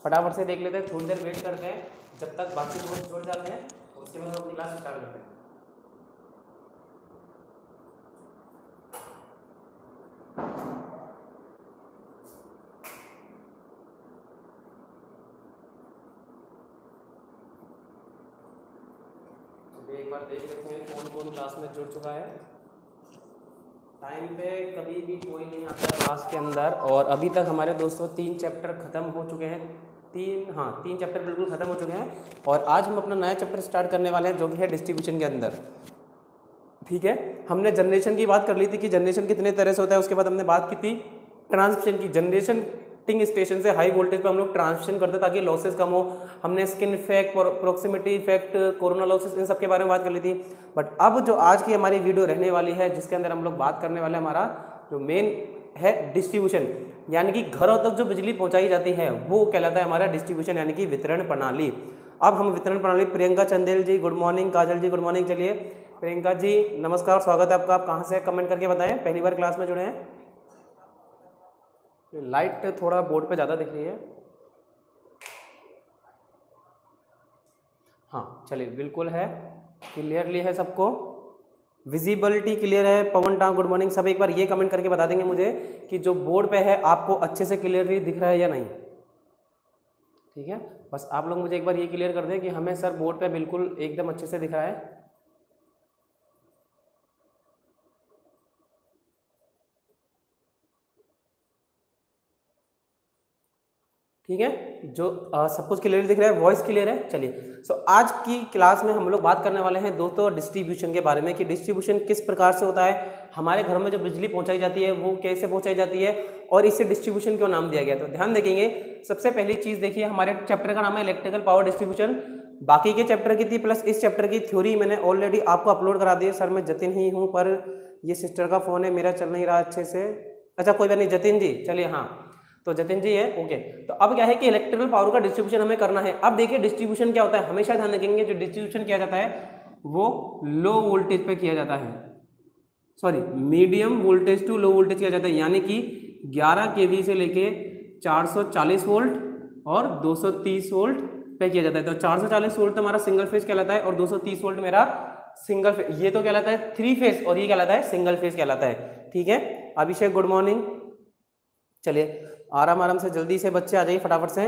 फटाफट से देख लेते हैं, थोड़ी देर वेट करते हैं जब तक बाकी दोस्त जुड़ जाते हैं, उसके बाद हम अपनी क्लास स्टार्ट करते हैं। एक बार देख लेते हैं कौन कौन क्लास में जुड़ चुका है। टाइम पे कभी भी कोई नहीं आता है क्लास के अंदर, और अभी तक हमारे दोस्तों 3 चैप्टर ख़त्म हो चुके हैं। 3 चैप्टर बिल्कुल ख़त्म हो चुके हैं, और आज हम अपना नया चैप्टर स्टार्ट करने वाले हैं जो कि है डिस्ट्रीब्यूशन के अंदर। ठीक है, हमने जनरेशन की बात कर ली थी कि जनरेशन कितने तरह से होता है, उसके बाद हमने बात की थी ट्रांसमिशन की। जनरेशन स्टेशन से हाई वोल्टेज पे हम लोग ट्रांसमिशन करते ताकि लॉसेस कम हो। हमने skin effect, proximity effect, corona losses, इन सब के बारे में बात कर ली थी। बट अब जो आज की हमारी वीडियो रहने वाली है, जिसके अंदर हम लोग बात करने वाले हैं, हमारा जो मेन है डिस्ट्रीब्यूशन, यानी कि घरों तक जो बिजली पहुंचाई जाती है वो कहलाता है हमारा डिस्ट्रीब्यूशन, यानी कि वितरण प्रणाली। अब हम वितरण प्रणाली, Priyanka Chandel ji good morning, Kajal ji good morning. चलिए प्रियंका जी नमस्कार, स्वागत है आपका। आप कहाँ से कमेंट करके बताएं, पहली बार क्लास में जुड़े हैं। लाइट थोड़ा बोर्ड पे ज़्यादा दिख रही है। हाँ चलिए, बिल्कुल है, क्लियरली है, सबको विजिबिलिटी क्लियर है। पवन टांग गुड मॉर्निंग। सब एक बार ये कमेंट करके बता देंगे मुझे कि जो बोर्ड पे है आपको अच्छे से क्लियरली दिख रहा है या नहीं। ठीक है, बस आप लोग मुझे एक बार ये क्लियर कर दें कि हमें सर बोर्ड पे बिल्कुल एकदम अच्छे से दिख रहा है। ठीक है, जो सब कुछ क्लियर दिख रहा है, वॉइस क्लियर है। चलिए, सो आज की क्लास में हम लोग बात करने वाले हैं दोस्तों डिस्ट्रीब्यूशन के बारे में, कि डिस्ट्रीब्यूशन किस प्रकार से होता है, हमारे घर में जो बिजली पहुंचाई जाती है वो कैसे पहुंचाई जाती है, और इसे डिस्ट्रीब्यूशन क्यों नाम दिया गया। तो ध्यान देखेंगे, सबसे पहली चीज देखिए, हमारे चैप्टर का नाम है इलेक्ट्रिकल पावर डिस्ट्रीब्यूशन। बाकी के चैप्टर की थी प्लस इस चैप्टर की थ्योरी मैंने ऑलरेडी आपको अपलोड करा दी है। सर मैं जतिन ही हूँ, पर ये सिस्टर का फोन है, मेरा चल नहीं रहा अच्छे से। अच्छा कोई बात नहीं, जतिन जी चलिए, हाँ तो जतिन जी है, ओके। तो अब क्या है कि इलेक्ट्रिकल पावर का डिस्ट्रीब्यूशन हमें करना है। अब देखिए डिस्ट्रीब्यूशन क्या होता है, हमेशा ध्यान रखेंगे जो डिस्ट्रीब्यूशन किया जाता है वो लो वोल्टेज पे किया जाता है, sorry medium voltage to low voltage किया जाता है, यानी कि 11 केवी से लेके 440 वोल्ट और 230 वोल्ट पे किया जाता है। तो 440 वोल्ट हमारा सिंगल फेज कहलाता है, और 230 वोल्ट मेरा सिंगल फेज, ये तो कहलाता है 3 फेज, और ये कहलाता है सिंगल फेज कहलाता है। ठीक है, अभिषेक गुड मॉर्निंग। चलिए आराम आराम से, जल्दी से बच्चे आ जाइए फटाफट से।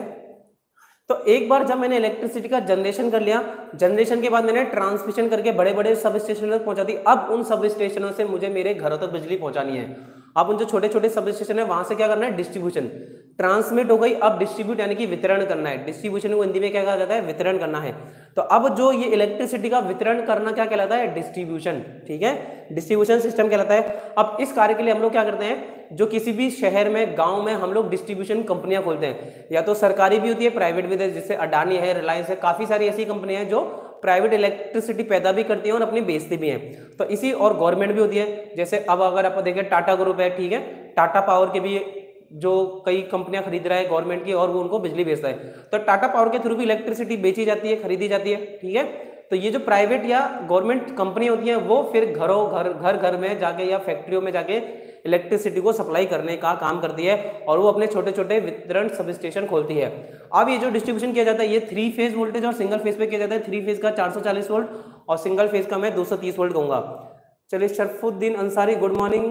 तो एक बार जब मैंने इलेक्ट्रिसिटी का जनरेशन कर लिया, जनरेशन के बाद मैंने ट्रांसमिशन करके बड़े बड़े सब स्टेशनों तक पहुंचा दी। अब उन सब स्टेशनों से मुझे मेरे घरों तक बिजली पहुंचानी है। अब उन जो छोटे छोटे सब स्टेशन है वहां से क्या करना है, डिस्ट्रीब्यूशन। ट्रांसमिट हो गई, अब डिस्ट्रीब्यूट यानी कि वितरण करना है। डिस्ट्रीब्यूशन को हिंदी में क्या कहा जाता है, वितरण करना है। तो अब जो ये इलेक्ट्रिसिटी का वितरण करना क्या कहलाता है, डिस्ट्रीब्यूशन। ठीक है, डिस्ट्रीब्यूशन सिस्टम कहलाता है। अब इस कार्य के लिए हम लोग क्या करते हैं, जो किसी भी शहर में, गांव में हम लोग डिस्ट्रीब्यूशन कंपनियां खोलते हैं, या तो सरकारी भी होती है, प्राइवेट भी, जैसे अडानी है, रिलायंस है, काफी सारी ऐसी कंपनियां हैं जो प्राइवेट इलेक्ट्रिसिटी पैदा भी करती हैं और अपनी बेचती भी हैं। तो इसी, और गवर्नमेंट भी होती है, जैसे अब अगर आप देखें टाटा ग्रुप है, ठीक है, टाटा पावर के भी जो कई कंपनियां खरीद रहा है गवर्नमेंट की, और वो उनको बिजली बेचता है। तो टाटा पावर के थ्रू भी इलेक्ट्रिसिटी बेची जाती है, खरीदी जाती है। ठीक है, तो ये जो प्राइवेट या गवर्नमेंट कंपनी होती है वो फिर घर में जाके या फैक्ट्रियों में जाके इलेक्ट्रिसिटी को सप्लाई करने का काम करती है, और वो अपने छोटे छोटे वितरण सब स्टेशन खोलती है। अब ये जो डिस्ट्रीब्यूशन किया जाता है ये 3 फेज वोल्टेज और सिंगल फेज पे किया जाता है। 3 फेज का 440 वोल्ट और सिंगल फेज का मैं 230 वोल्ट कहूंगा। चलिए शरफुद्दीन अंसारी गुड मॉर्निंग।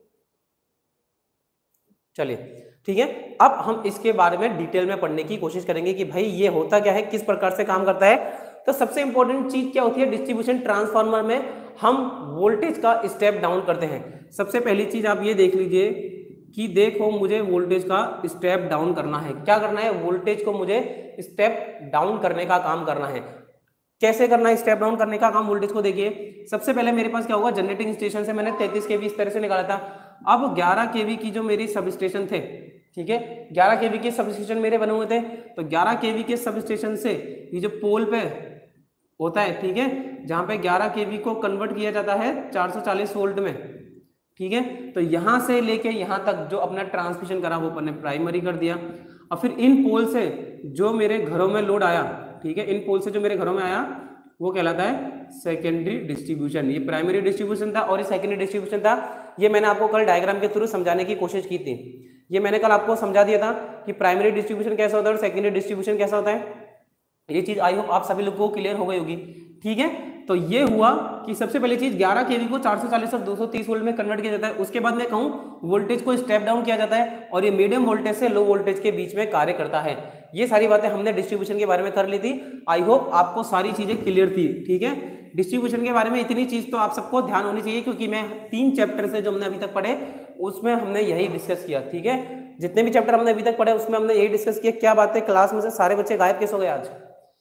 चलिए ठीक है, अब हम इसके बारे में डिटेल में पढ़ने की कोशिश करेंगे कि भाई ये होता क्या है, किस प्रकार से काम करता है। तो सबसे इंपॉर्टेंट चीज क्या होती है डिस्ट्रीब्यूशन ट्रांसफार्मर में, हम वोल्टेज का स्टेप डाउन करते हैं। सबसे पहली चीज आप ये देख लीजिए कि देखो मुझे वोल्टेज का स्टेप डाउन करना है। क्या करना है, वोल्टेज को मुझे स्टेप डाउन करने का काम करना है। कैसे करना है स्टेप डाउन करने का काम वोल्टेज को, देखिए सबसे पहले मेरे पास क्या होगा, जनरेटिंग स्टेशन से मैंने 33 केवी इस तरह से निकाला था। अब 11 केवी की जो मेरी सब स्टेशन थे, ठीक है, 11 केवी के सब स्टेशन मेरे बने हुए थे। तो 11 केवी के सब स्टेशन से ये जो पोल पे होता है, ठीक है, जहां पे 11 केवी को कन्वर्ट किया जाता है 440 वोल्ट में, ठीक है, तो यहां से लेके यहां तक जो अपना ट्रांसमिशन करा वो अपन ने प्राइमरी कर दिया। और फिर इन पोल से जो मेरे घरों में लोड आया, ठीक है, इन पोल से जो मेरे घरों में आया वो कहलाता है सेकेंडरी डिस्ट्रीब्यूशन। ये प्राइमरी डिस्ट्रीब्यूशन था और ये सेकेंडरी डिस्ट्रीब्यूशन था। ये मैंने आपको कल डायग्राम के थ्रू समझाने की कोशिश की थी। ये मैंने कल आपको समझा दिया था कि प्राइमरी डिस्ट्रीब्यूशन कैसा होता है और सेकेंडरी डिस्ट्रीब्यूशन कैसा होता है। ये चीज आई होप आप सभी लोगों को क्लियर हो गई होगी। ठीक है, तो ये हुआ कि सबसे पहली चीज 11 केवी को 440 और 230 वोल्ट में कन्वर्ट किया जाता है। उसके बाद मैं कहूँ वोल्टेज को स्टेप डाउन किया जाता है और ये मीडियम वोल्टेज से लो वोल्टेज के बीच में कार्य करता है। ये सारी बातें हमने डिस्ट्रीब्यूशन के बारे में कर ली थी। आई होप आपको सारी चीजें क्लियर थी। ठीक है, डिस्ट्रीब्यूशन के बारे में इतनी चीज तो आप सबको ध्यान होनी चाहिए, क्योंकि मैं 3 चैप्टर से जो हमने अभी तक पढ़े उसमें हमने यही डिस्कस किया। ठीक है, जितने भी चैप्टर हमने अभी तक पढ़े उसमें हमने यही डिस्कस किया। क्या बात है, क्लास में से सारे बच्चे गायब कैसे हो गए आज?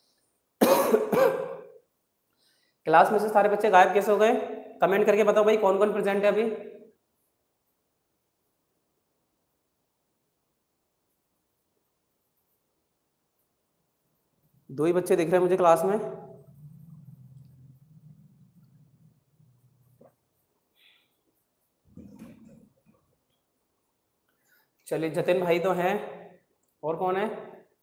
क्लास में से सारे बच्चे गायब कैसे हो गए? कमेंट करके बताओ भाई कौन कौन प्रेजेंट है अभी। दो ही बच्चे दिख रहे हैं मुझे क्लास में। चलिए, जतिन भाई तो हैं, और कौन है?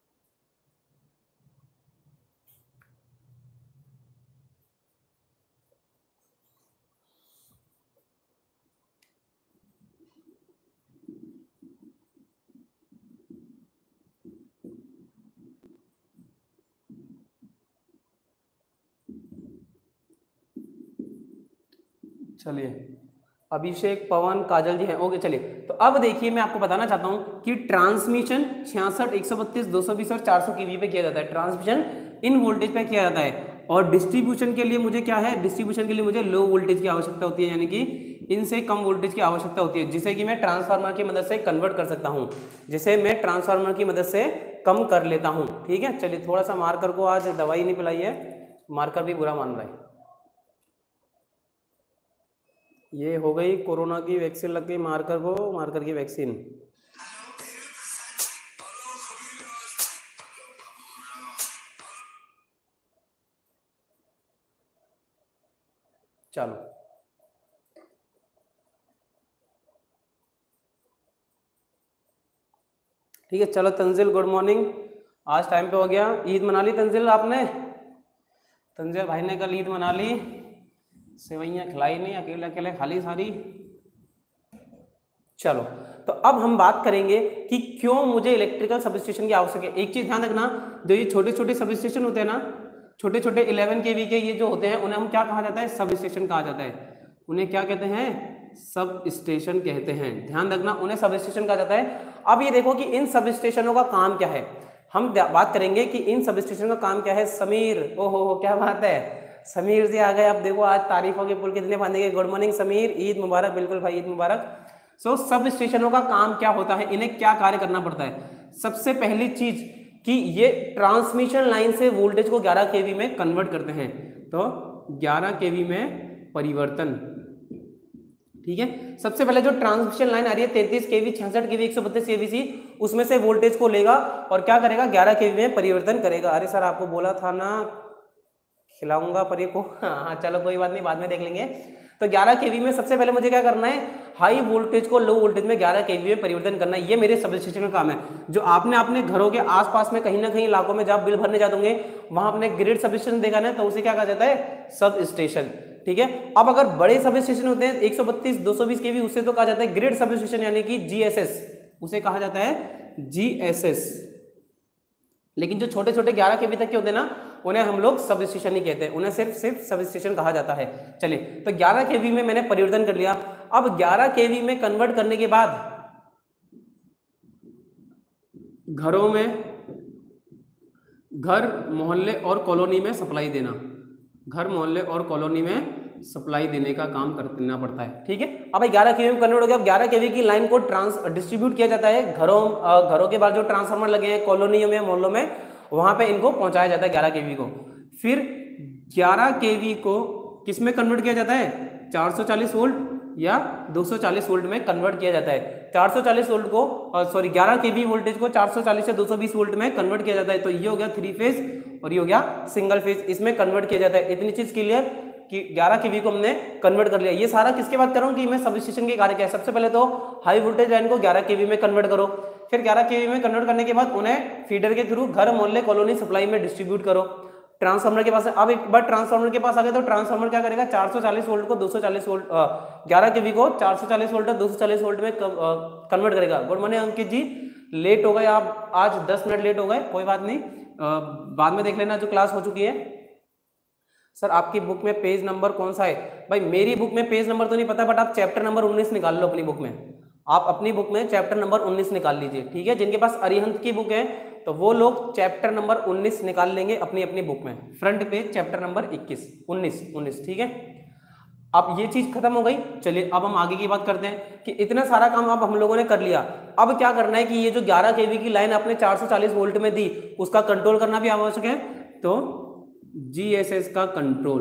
चलिए, अभिषेक, पवन, काजल जी हैं। ओके, चलिए, तो अब देखिए मैं आपको बताना चाहता हूं कि ट्रांसमिशन 66, 132, 220 और 400 केवी पे किया जाता है। ट्रांसमिशन इन वोल्टेज पे किया जाता है। और डिस्ट्रीब्यूशन के लिए मुझे क्या है, डिस्ट्रीब्यूशन के लिए मुझे लो वोल्टेज की आवश्यकता होती है, यानी कि इनसे कम वोल्टेज की आवश्यकता होती है, जिसे कि मैं ट्रांसफार्मर की मदद से कन्वर्ट कर सकता हूँ, जिसे मैं ट्रांसफार्मर की मदद से कम कर लेता हूँ। ठीक है, चलिए, थोड़ा सा मार्कर को आज दवाई नहीं पिलाई है, मार्कर भी बुरा मान रहा है। ये हो गई कोरोना की वैक्सीन लग गई मार्कर को, मार्कर की वैक्सीन। चलो, ठीक है, चलो तंजिल गुड मॉर्निंग, आज टाइम पे हो गया। ईद मना ली तंजिल आपने? तंजिल भाई ने कल ईद मना ली, सेवैयाँ खिलाई नहीं, अकेले अकेले खाली सारी। चलो, तो अब हम बात करेंगे कि क्यों मुझे इलेक्ट्रिकल सबस्टेशन की आवश्यकता है। एक चीज ध्यान रखना, जो ये छोटे छोटे सबस्टेशन होते हैं ना, छोटे छोटे 11 केवी के ये जो होते हैं, उन्हें हम क्या कहा जाता है? सब स्टेशन कहा जाता है। उन्हें क्या कहते हैं? सब स्टेशन कहते हैं। ध्यान रखना, उन्हें सब स्टेशन कहा जाता है। अब ये देखो कि इन सब स्टेशनों का काम क्या है, हम बात करेंगे कि इन सब स्टेशन का काम क्या है। समीर, ओहो क्या बात है, समीर जी आ गए। अब देखो आज तारीफों के पुल कितने बांधेंगे। गुड मॉर्निंग समीर, ईद मुबारक। बिल्कुल भाई, ईद मुबारक। सो सब स्टेशनों का काम क्या होता है, इन्हें क्या कार्य करना पड़ता है? सबसे पहली चीज कि ये ट्रांसमिशन लाइन से वोल्टेज को 11 केवी में कन्वर्ट करते हैं। तो 11 केवी में परिवर्तन, ठीक है। सबसे पहले जो ट्रांसमिशन लाइन आ रही है 33 केवी, 66 केवी, 132 केवी सी, उसमें से वोल्टेज को लेगा और क्या करेगा? 11 केवी में परिवर्तन करेगा। अरे सर आपको बोला था ना खिलाऊंगा पर ये को, हाँ चलो कोई बात नहीं, बाद में देख लेंगे। तो 11 केवी में सबसे पहले मुझे क्या करना है? हाई वोल्टेज को लो वोल्टेज में 11 केवी में परिवर्तन करना है। ये मेरे सब स्टेशन का काम है। जो आपने अपने घरों के आसपास में कहीं ना कहीं इलाकों में जब बिल भरने जाते होंगे, वहां आपने ग्रिड सब स्टेशन देखा ना, तो उसे क्या कहा जाता है? Sub station. ठीक है, अब अगर बड़े सब स्टेशन होते हैं 132, 220 केवी, उससे तो कहा जाता है ग्रिड सब स्टेशन, यानी कि जीएसएस, उसे कहा जाता है जीएसएस। लेकिन जो छोटे छोटे 11 केवी तक के होते हैं ना, उन्हें हम लोग सब स्टेशन नहीं कहते, उन्हें सिर्फ सब स्टेशन कहा जाता है। चलिए, तो 11 केवी में मैंने परिवर्तन कर लिया। अब 11 केवी में कन्वर्ट करने के बाद घरों में, घर मोहल्ले और कॉलोनी में सप्लाई देना, घर मोहल्ले और कॉलोनी में सप्लाई देने का काम करना पड़ता है। ठीक है, अब 11 केवी में कन्वर्ट हो गया। अब 11 केवी की लाइन को डिस्ट्रीब्यूट किया जाता है घरों के बाद जो ट्रांसफार्मर लगे हैं कॉलोनियों में, मोहल्लों में, वहां पे इनको पहुंचाया जाता है 11 केवी को। फिर 11 केवी को किस में कन्वर्ट किया जाता है? 440 वोल्ट या 240 वोल्ट में कन्वर्ट किया जाता है। 440 वोल्ट को 11 केवी वोल्टेज को 440 से 220 वोल्ट में कन्वर्ट किया जाता है। तो ये हो गया 3 फेज और ये हो गया सिंगल फेज, इसमें कन्वर्ट किया जाता है। इतनी चीज क्लियर कि 11 केवी को हमने कन्वर्ट कर लिया। ये सारा किसके बात कर रहा हूँ कि मैं सब स्टेशन के कार्य क्या है। सबसे पहले तो हाई वोल्टेज लाइन को 11 केवी में कन्वर्ट करो, फिर 11 केवी में कन्वर्ट करने के बाद उन्हें फीडर के थ्रू घर मोहल्ले कॉलोनी सप्लाई में डिस्ट्रीब्यूट करो। ट्रांसफार्मर के पास है। अब एक बार ट्रांसफार्मर के पास आ गए तो ट्रांसफार्मर क्या करेगा, 440 वोल्ट को 240 वोल्ट 11 केवी को 440 वोल्ट 240 वोल्ट में कन्वर्ट करेगा। Good morning Ankit ji, late हो गए आप, आज 10 मिनट लेट हो गए, कोई बात नहीं, बाद में देख लेना जो क्लास हो चुकी है। सर आपकी बुक में पेज नंबर कौन सा है? भाई मेरी बुक में पेज नंबर तो नहीं पता, बट आप चैप्टर नंबर 19 निकाल लो अपनी बुक में, आप अपनी बुक में चैप्टर नंबर 19 निकाल लीजिए, ठीक है। जिनके पास अरिहंत की बुक है तो वो लोग चैप्टर नंबर 19 निकाल लेंगे अपनी अपनी बुक में, फ्रंट पेज चैप्टर नंबर 19, ठीक है। अब ये चीज खत्म हो गई। चलिए अब हम आगे की बात करते हैं कि इतना सारा काम अब हम लोगों ने कर लिया। अब क्या करना है कि ये जो 11 केवी की लाइन आपने 440 वोल्ट में दी, उसका कंट्रोल करना भी आवश्यक है। तो जीएसएस का कंट्रोल,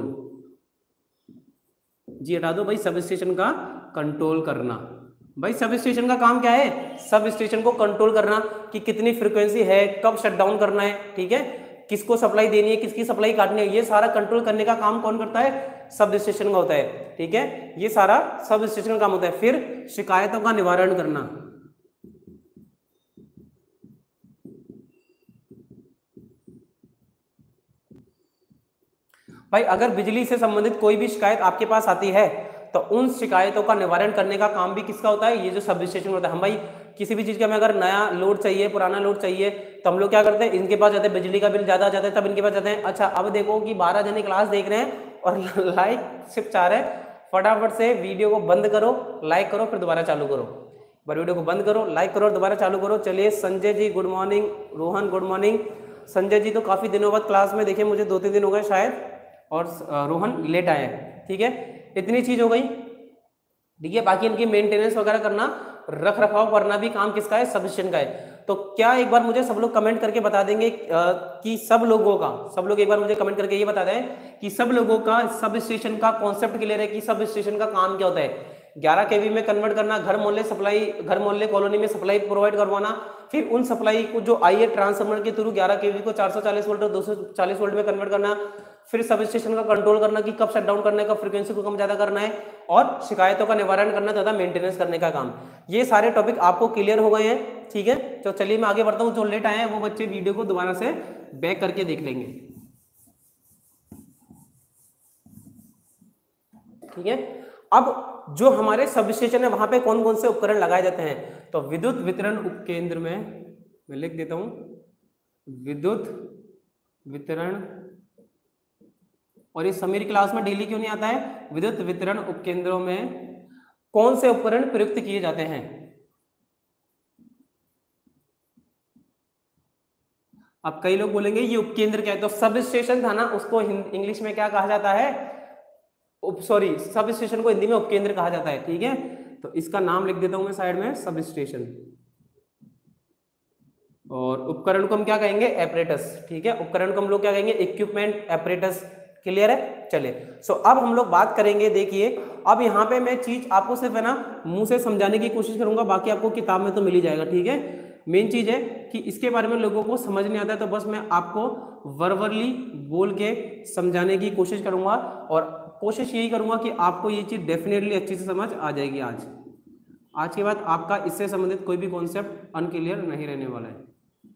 जी हटा दो भाई, सब स्टेशन का कंट्रोल करना। भाई सब स्टेशन का काम क्या है? सब स्टेशन को कंट्रोल करना कि कितनी फ्रीक्वेंसी है, कब शट डाउन करना है, ठीक है, किसको सप्लाई देनी है, किसकी सप्लाई काटनी है, ये सारा कंट्रोल करने का काम कौन करता है? सब स्टेशन का होता है, ठीक है, ये सारा सब स्टेशन का काम होता है। फिर शिकायतों का निवारण करना, भाई अगर बिजली से संबंधित कोई भी शिकायत आपके पास आती है तो उन शिकायतों का निवारण करने का काम भी किसका होता है? ये जो सब स्टेशन होता है। हम भाई किसी भी चीज का हमें अगर नया लोड चाहिए, पुराना लोड चाहिए, तो हम लोग क्या करते हैं, इनके पास जाते हैं, बिजली का बिल ज्यादा आ जाता है तब इनके पास जाते हैं। अच्छा अब देखो कि 12 जने क्लास देख रहे हैं और लाइक सिर्फ 4 है, फटाफट से वीडियो को बंद करो, लाइक करो, फिर दोबारा चालू करो, पर वीडियो को बंद करो, लाइक करो और दोबारा चालू करो। चलिए Sanjay ji good morning, Rohan good morning. Sanjay ji तो काफी दिनों बाद क्लास में देखे, मुझे 2-3 दिन हो गए शायद, और रोहन लेट आए हैं, ठीक है। इतनी चीज हो गई, ठीक है। बाकी इनकी मेंटेनेंस वगैरह करना, रख रखाव करना भी काम किसका है? सब स्टेशन का है। तो क्या एक बार मुझे सब लोग कमेंट करके बता देंगे कि सब लोग एक बार मुझे कमेंट करके ये बता दें कि सब लोगों का सब स्टेशन का कॉन्सेप्ट क्लियर है कि सब स्टेशन का काम क्या होता है? 11 केवी में कन्वर्ट करना, घर मोहल्ले कॉलोनी में सप्लाई प्रोवाइड करवाना, फिर उन सप्लाई को जो आई है ट्रांसफार्मर के थ्रू 11 केवी को 440 वोल्ट और 240 वोल्ट में कन्वर्ट करना, फिर सब स्टेशन का कंट्रोल करना कि कब शट डाउन करने का, फ्रीक्वेंसी को कम ज्यादा करना है, और शिकायतों का निवारण करना तथा मेंटेनेंस करने का काम। ये सारे टॉपिक आपको क्लियर हो गए हैं, ठीक है। तो चलिए मैं आगे बढ़ता हूँ। जो लेट आए हैं वो बच्चे वीडियो को दोबारा से बैक करके देख लेंगे, ठीक है। अब जो हमारे सब स्टेशन है वहां पे कौन कौन से उपकरण लगाए जाते हैं? तो विद्युत वितरण उपकेंद्र में मैं लिख देता हूं, विद्युत वितरण, और ये समीर क्लास में डेली क्यों नहीं आता है? विद्युत वितरण उपकेंद्रों में कौन से उपकरण प्रयुक्त किए जाते हैं? अब कई लोग बोलेंगे ये उपकेंद्र क्या है? तो सब स्टेशन था ना, उसको इंग्लिश में क्या कहा जाता है? सब स्टेशन को हिंदी में उपकेंद्र कहा जाता है, ठीक है। तो इसका नाम लिख देता हूं मैं साइड में, सब स्टेशन, और उपकरण को हम क्या कहेंगे? एपरेटस, ठीक है। उपकरण को हम लोग क्या कहेंगे? इक्विपमेंट, एपरेटस, क्लियर है। चलिए सो अब हम लोग बात करेंगे, देखिए अब यहाँ पे मैं चीज आपको सिर्फ है ना मुंह से समझाने की कोशिश करूंगा, बाकी आपको किताब में तो मिल ही जाएगा, ठीक है। मेन चीज है कि इसके बारे में लोगों को समझ नहीं आता है, तो बस मैं आपको वर्बली बोल के समझाने की कोशिश करूंगा, और कोशिश यही करूंगा कि आपको ये चीज डेफिनेटली अच्छी से समझ आ जाएगी। आज के बाद आपका इससे संबंधित कोई भी कॉन्सेप्ट अनक्लियर नहीं रहने वाला है।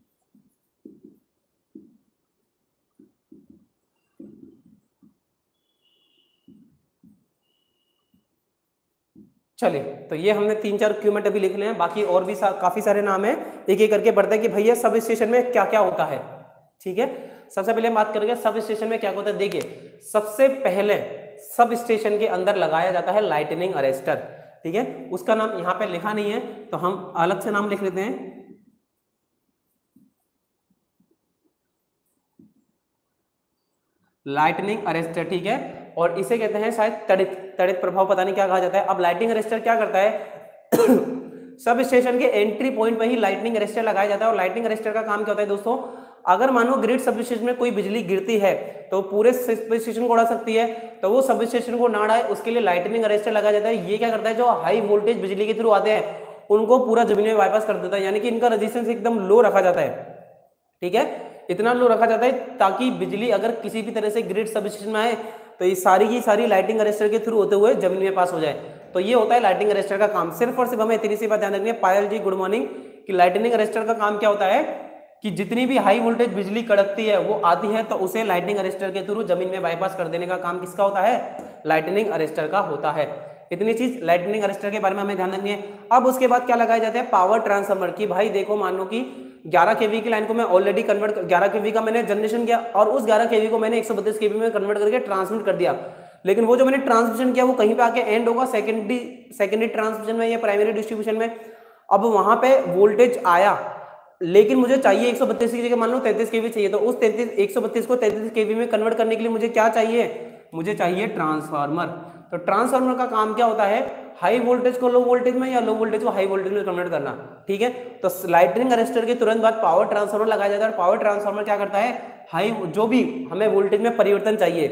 चलिए तो ये हमने 3-4 इक्विपमेंट अभी लिख ले हैं, बाकी और भी काफी सारे नाम हैं, एक एक करके पढ़ते हैं कि भैया सब स्टेशन में क्या क्या होता है, ठीक है। सबसे पहले हम बात करेंगे सब स्टेशन में क्या होता है। देखिए सबसे पहले सब स्टेशन के अंदर लगाया जाता है लाइटनिंग अरेस्टर, ठीक है। उसका नाम यहाँ पे लिखा नहीं है तो हम अलग से नाम लिख लेते हैं, लाइटनिंग अरेस्टर, ठीक है। और इसे कहते हैं शायद तड़ित प्रभाव, पता नहीं क्या कहा जाता है। अब लाइटनिंग अरेस्टर क्या करता है? सब स्टेशन के एंट्री पॉइंट पर ही लाइटनिंग अरेस्टर लगाया जाता है। और लाइटनिंग अरेस्टर का काम क्या होता है दोस्तों? अगर मानो ग्रिड सब स्टेशन में कोई बिजली गिरती है तो पूरे सब स्टेशन को उड़ा सकती है, तो वो सब स्टेशन को ना उड़ाए उसके लिए लाइटनिंग अरेस्टर लगाया जाता है। ये क्या करता है? जो हाई वोल्टेज बिजली के थ्रू आते हैं उनको पूरा जमीन में बाईपास कर देता है, यानी कि इनका रेजिस्टेंस एकदम लो रखा जाता है, ठीक है। इतना लो रखा जाता है ताकि बिजली अगर किसी भी तरह से ग्रिड सब स्टेशन में आए तो ये सारी की सारी लाइटिंग अरेस्टर के थ्रू होते हुए जमीन में पास हो जाए। तो ये होता है लाइटिंग अरेस्टर का काम। सिर्फ और सिर्फ हमें इतनी सी बात ध्यान रखनी है। पायल जी गुड मॉर्निंग, कि लाइटनिंग अरेस्टर का काम क्या होता है? कि जितनी भी हाई वोल्टेज बिजली कड़कती है वो आती है तो उसे लाइटनिंग अरेस्टर के थ्रू जमीन में बाईपास कर देने का काम किसका होता है? लाइटनिंग अरेस्टर का होता है। इतनी चीज लाइटनिंग अरेस्टर के बारे में हमें ध्यान रखनी है। अब उसके बाद क्या लगाए जाते हैं? पावर ट्रांसफार्मर की। भाई देखो, मान लो कि 11 केवी की लाइन को मैं ऑलरेडी कन्वर्ट 11 केवी का मैंने जनरेशन किया और उस 11 केवी को मैंने 132 केवी में कन्वर्ट करके ट्रांसमिट कर दिया, लेकिन वो जो मैंने ट्रांसमिशन किया वो कहीं पे आके एंड होगा, सेकेंडरी ट्रांसमिशन में या प्राइमरी डिस्ट्रीब्यूशन में। अब वहां पे वोल्टेज आया, लेकिन मुझे चाहिए 132 की जगह मान लो 33 केवी चाहिए, तो उस 132 को 33 केवी में कन्वर्ट करने के लिए मुझे क्या चाहिए? मुझे चाहिए ट्रांसफार्मर। तो ट्रांसफार्मर का काम क्या होता है? हाई वोल्टेज को लो वोल्टेज में या लो वोल्टेज को हाई वोल्टेज में कन्वर्ट करना। ठीक है, तो लाइटनिंग अरेस्टर के तुरंत बाद पावर ट्रांसफार्मर लगाया जाता है। पावर ट्रांसफार्मर क्या करता है? हाई जो भी हमें वोल्टेज में परिवर्तन चाहिए,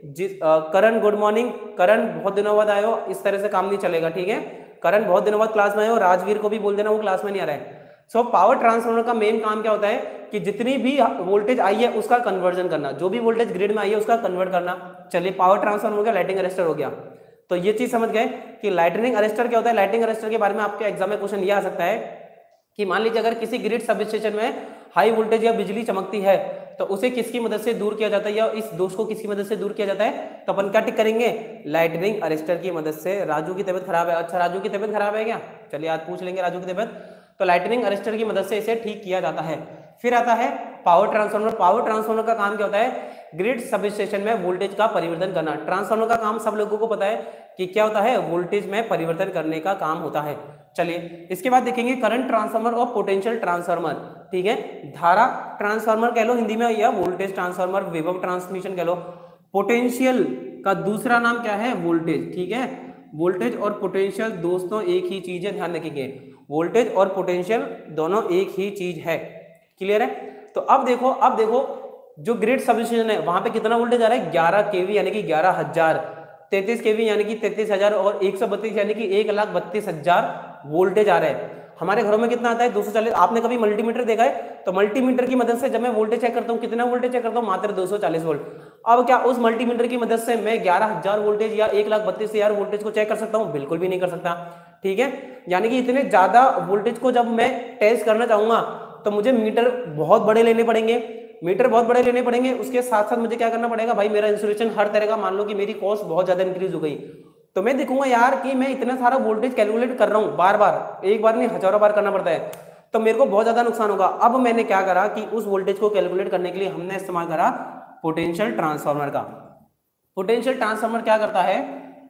करण गुड मॉर्निंग, करण बहुत दिनों बाद आए हो, इस तरह से काम नहीं चलेगा। ठीक है, करण बहुत दिनों बाद क्लास में आए हो, राजवीर को भी बोल देना वो क्लास में नहीं आ रहा है। सो पावर ट्रांसफार्मर का मेन काम क्या होता है कि जितनी भी वोल्टेज आई है उसका कन्वर्जन करना, जो भी वोल्टेज ग्रिड में आई है उसका कन्वर्ट करना। चलिए, पावर ट्रांसफार्मर हो गया, लाइटनिंग अरेस्टर हो गया। तो ये चीज समझ गए कि लाइटनिंग अरेस्टर क्या होता है। लाइटनिंग अरेस्टर के बारे में आपके एग्जाम में क्वेश्चन ये आ सकता है कि मान लीजिए अगर किसी ग्रिड सब स्टेशन में हाई वोल्टेज या बिजली चमकती है तो उसे किसकी मदद से दूर किया जाता है, या इस दोष को किसकी मदद से दूर किया जाता है? तो अपन क्या टिक करेंगे? लाइटनिंग अरेस्टर की मदद से। राजू की तबीयत खराब है। अच्छा, राजू की तबीयत खराब है क्या? चलिए आज पूछ लेंगे राजू की तबीयत। तो लाइटनिंग अरेस्टर की मदद से इसे ठीक किया जाता है। फिर आता है पावर ट्रांसफार्मर। पावर ट्रांसफार्मर का काम क्या होता है? ग्रिड सब स्टेशन में वोल्टेज का परिवर्तन करना। ट्रांसफार्मर का काम सब लोगों को पता है कि क्या होता है? वोल्टेज में परिवर्तन करने का काम होता है। चलिए, इसके बाद देखेंगे करंट ट्रांसफार्मर और पोटेंशियल ट्रांसफार्मर। ठीक है, धारा ट्रांसफार्मर कह लो हिंदी में, या वोल्टेज ट्रांसफार्मर, विभव ट्रांसमिशन कह लो। पोटेंशियल का दूसरा नाम क्या है? वोल्टेज। ठीक है, वोल्टेज और पोटेंशियल दोस्तों एक ही चीज है, ध्यान रखिए। वोल्टेज और पोटेंशियल दोनों एक ही चीज है। क्लियर है? तो अब देखो जो ग्रिड सब स्टेशन है वहां पे कितना वोल्टेज आ रहा है? 11 केवी यानी कि 11,000, 33 केवी यानी कि 33,000 और 132 यानी कि 1,32,000 वोल्टेज आ रहा है। हमारे घरों में कितना आता है? 240। आपने कभी मल्टीमीटर देखा है? तो मल्टीमीटर की मदद से जब मैं वोल्टेज चेक करता हूँ, कितना वोल्टेज चेक करता हूँ? मात्र 240 वोल्ट। अब क्या उस मल्टीमीटर की मदद से मैं 11,000 वोल्टेज या 1,32,000 वोल्टेज को चेक कर सकता हूँ? बिल्कुल भी नहीं कर सकता। ठीक है, यानी कि इतने ज्यादा वोल्टेज को जब मैं टेस्ट करना चाहूंगा तो मुझे मीटर बहुत बड़े लेने पड़ेंगे। उसके साथ साथ मुझे क्या करना पड़ेगा? भाई मेरा इंसुलेशन हर तरह का, मान लो कि मेरी कॉस्ट बहुत ज्यादा इंक्रीज हो गई, तो मैं देखूंगा यार कि मैं इतना सारा वोल्टेज कैलकुलेट कर रहा हूँ, बार बार, एक बार नहीं हजारों बार करना पड़ता है, तो मेरे को बहुत ज्यादा नुकसान होगा। अब मैंने क्या करा कि उस वोल्टेज को कैलकुलेट करने के लिए हमने इस्तेमाल करा पोटेंशियल ट्रांसफार्मर का। पोटेंशियल ट्रांसफार्मर क्या करता है?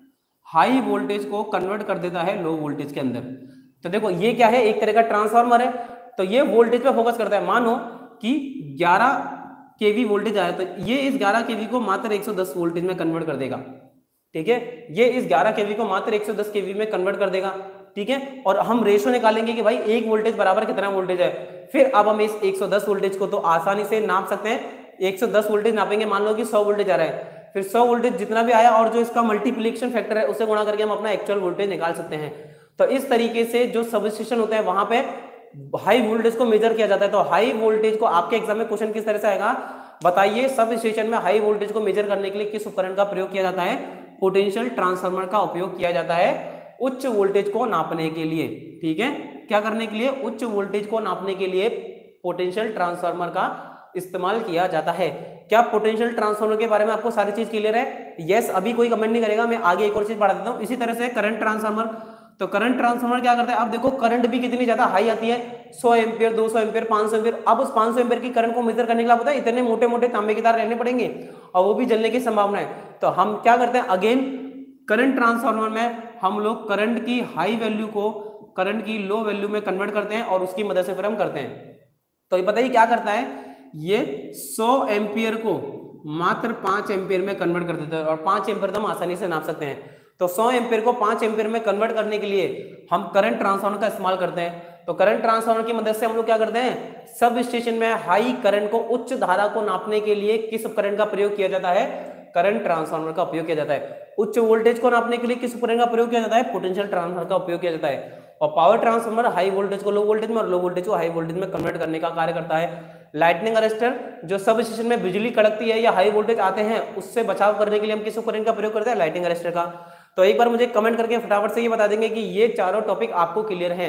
हाई वोल्टेज को कन्वर्ट कर देता है लो वोल्टेज के अंदर। तो देखो ये क्या है? एक तरह का ट्रांसफार्मर है, तो ये वोल्टेज पे फोकस करता है। मानो कि 11 केवी वोल्टेज आया तो ये इस 11 केवी को मात्र 110 वोल्टेज में कन्वर्ट कर देगा। ठीक है, ये इस 11 केवी को मात्र 110 केवी में कन्वर्ट कर देगा। ठीक है, और हम रेशो निकालेंगे कि भाई एक वोल्टेज बराबर कितना वोल्टेज है। फिर अब हम इस 110 वोल्टेज को तो आसानी से नाप सकते हैं। 110 वोल्टेज नापेंगे, मान लो कि 100 वोल्टेज आ रहा है, फिर 100 वोल्टेज जितना भी आया और जो इसका मल्टीप्लिकेशन फैक्टर है उसे गुणा करके हम अपना एक्चुअल वोल्टेज निकाल सकते हैं। तो इस तरीके से जो सब स्टेशन होते हैं वहां पे हाई वोल्टेज को मेजर किया जाता है। तो हाई वोल्टेज को आपके एग्जाम में क्वेश्चन किस तरह से आएगा? बताइए, सब स्टेशन में हाई वोल्टेज को मेजर करने के लिए किस उपकरण का प्रयोग किया जाता है? पोटेंशियल ट्रांसफार्मर का उपयोग किया जाता है उच्च वोल्टेज को नापने के लिए। ठीक है, क्या करने के लिए? उच्च वोल्टेज को नापने के लिए पोटेंशियल ट्रांसफार्मर का इस्तेमाल किया जाता है। क्या पोटेंशियल ट्रांसफार्मर के बारे में आपको सारी चीज क्लियर है? यस, अभी कोई कमेंट नहीं करेगा, मैं आगे एक और चीज पढ़ा देता हूं। इसी तरह से करंट ट्रांसफार्मर, तो करंट ट्रांसफार्मर क्या करता है? अब देखो करंट भी कितनी ज्यादा हाई आती है, 100 एम्पियर, 200 एम्पियर, 500 एम्पियर। अब उस 500 एम्पियर की करंट को मेजर करने के लिए पता है इतने मोटे मोटे तांबे के तार रहने पड़ेंगे और वो भी जलने की संभावना है। तो हम क्या करते हैं? अगेन करंट ट्रांसफार्मर में हम लोग करंट की हाई वैल्यू को करंट की लो वैल्यू में कन्वर्ट करते हैं और उसकी मदद से फिर हम करते हैं। तो ये बताइए क्या करता है? ये 100 एम्पियर को मात्र 5 एम्पियर में कन्वर्ट कर देता है, और 5 एम्पियर तो हम आसानी से नाप सकते हैं। तो 100 एम्पियर को 5 एम्पियर में कन्वर्ट करने के लिए हम करंट ट्रांसफार्मर का इस्तेमाल करते हैं। तो करंट ट्रांसफार्मर की मदद से हम लोग क्या करते हैं? सब स्टेशन में हाई करंट को, उच्च धारा को नापने के लिए किस उपकरण का प्रयोग किया जाता है? करंट ट्रांसफार्मर का उपयोग किया जाता है। उच्च वोल्टेज को नापने के लिए किस उपकरण का प्रयोग किया जाता है? पोटेंशियल ट्रांसफार्मर का उपयोग किया जाता है। और पावर ट्रांसफार्मर हाई वोल्टेज को लो वोल्टेज में और लो वोल्टेज को हाई वोल्टेज में कन्वर्ट करने का कार्य करता है। लाइटनिंग अरेस्टर, जो सब स्टेशन में बिजली कड़कती है या हाई वोल्टेज आते हैं उससे बचाव करने के लिए हम किस उपकरण का प्रयोग करते हैं? लाइटनिंग अरेस्टर का। तो एक बार मुझे कमेंट करके फटाफट से ये बता देंगे कि ये चारों टॉपिक आपको क्लियर हैं।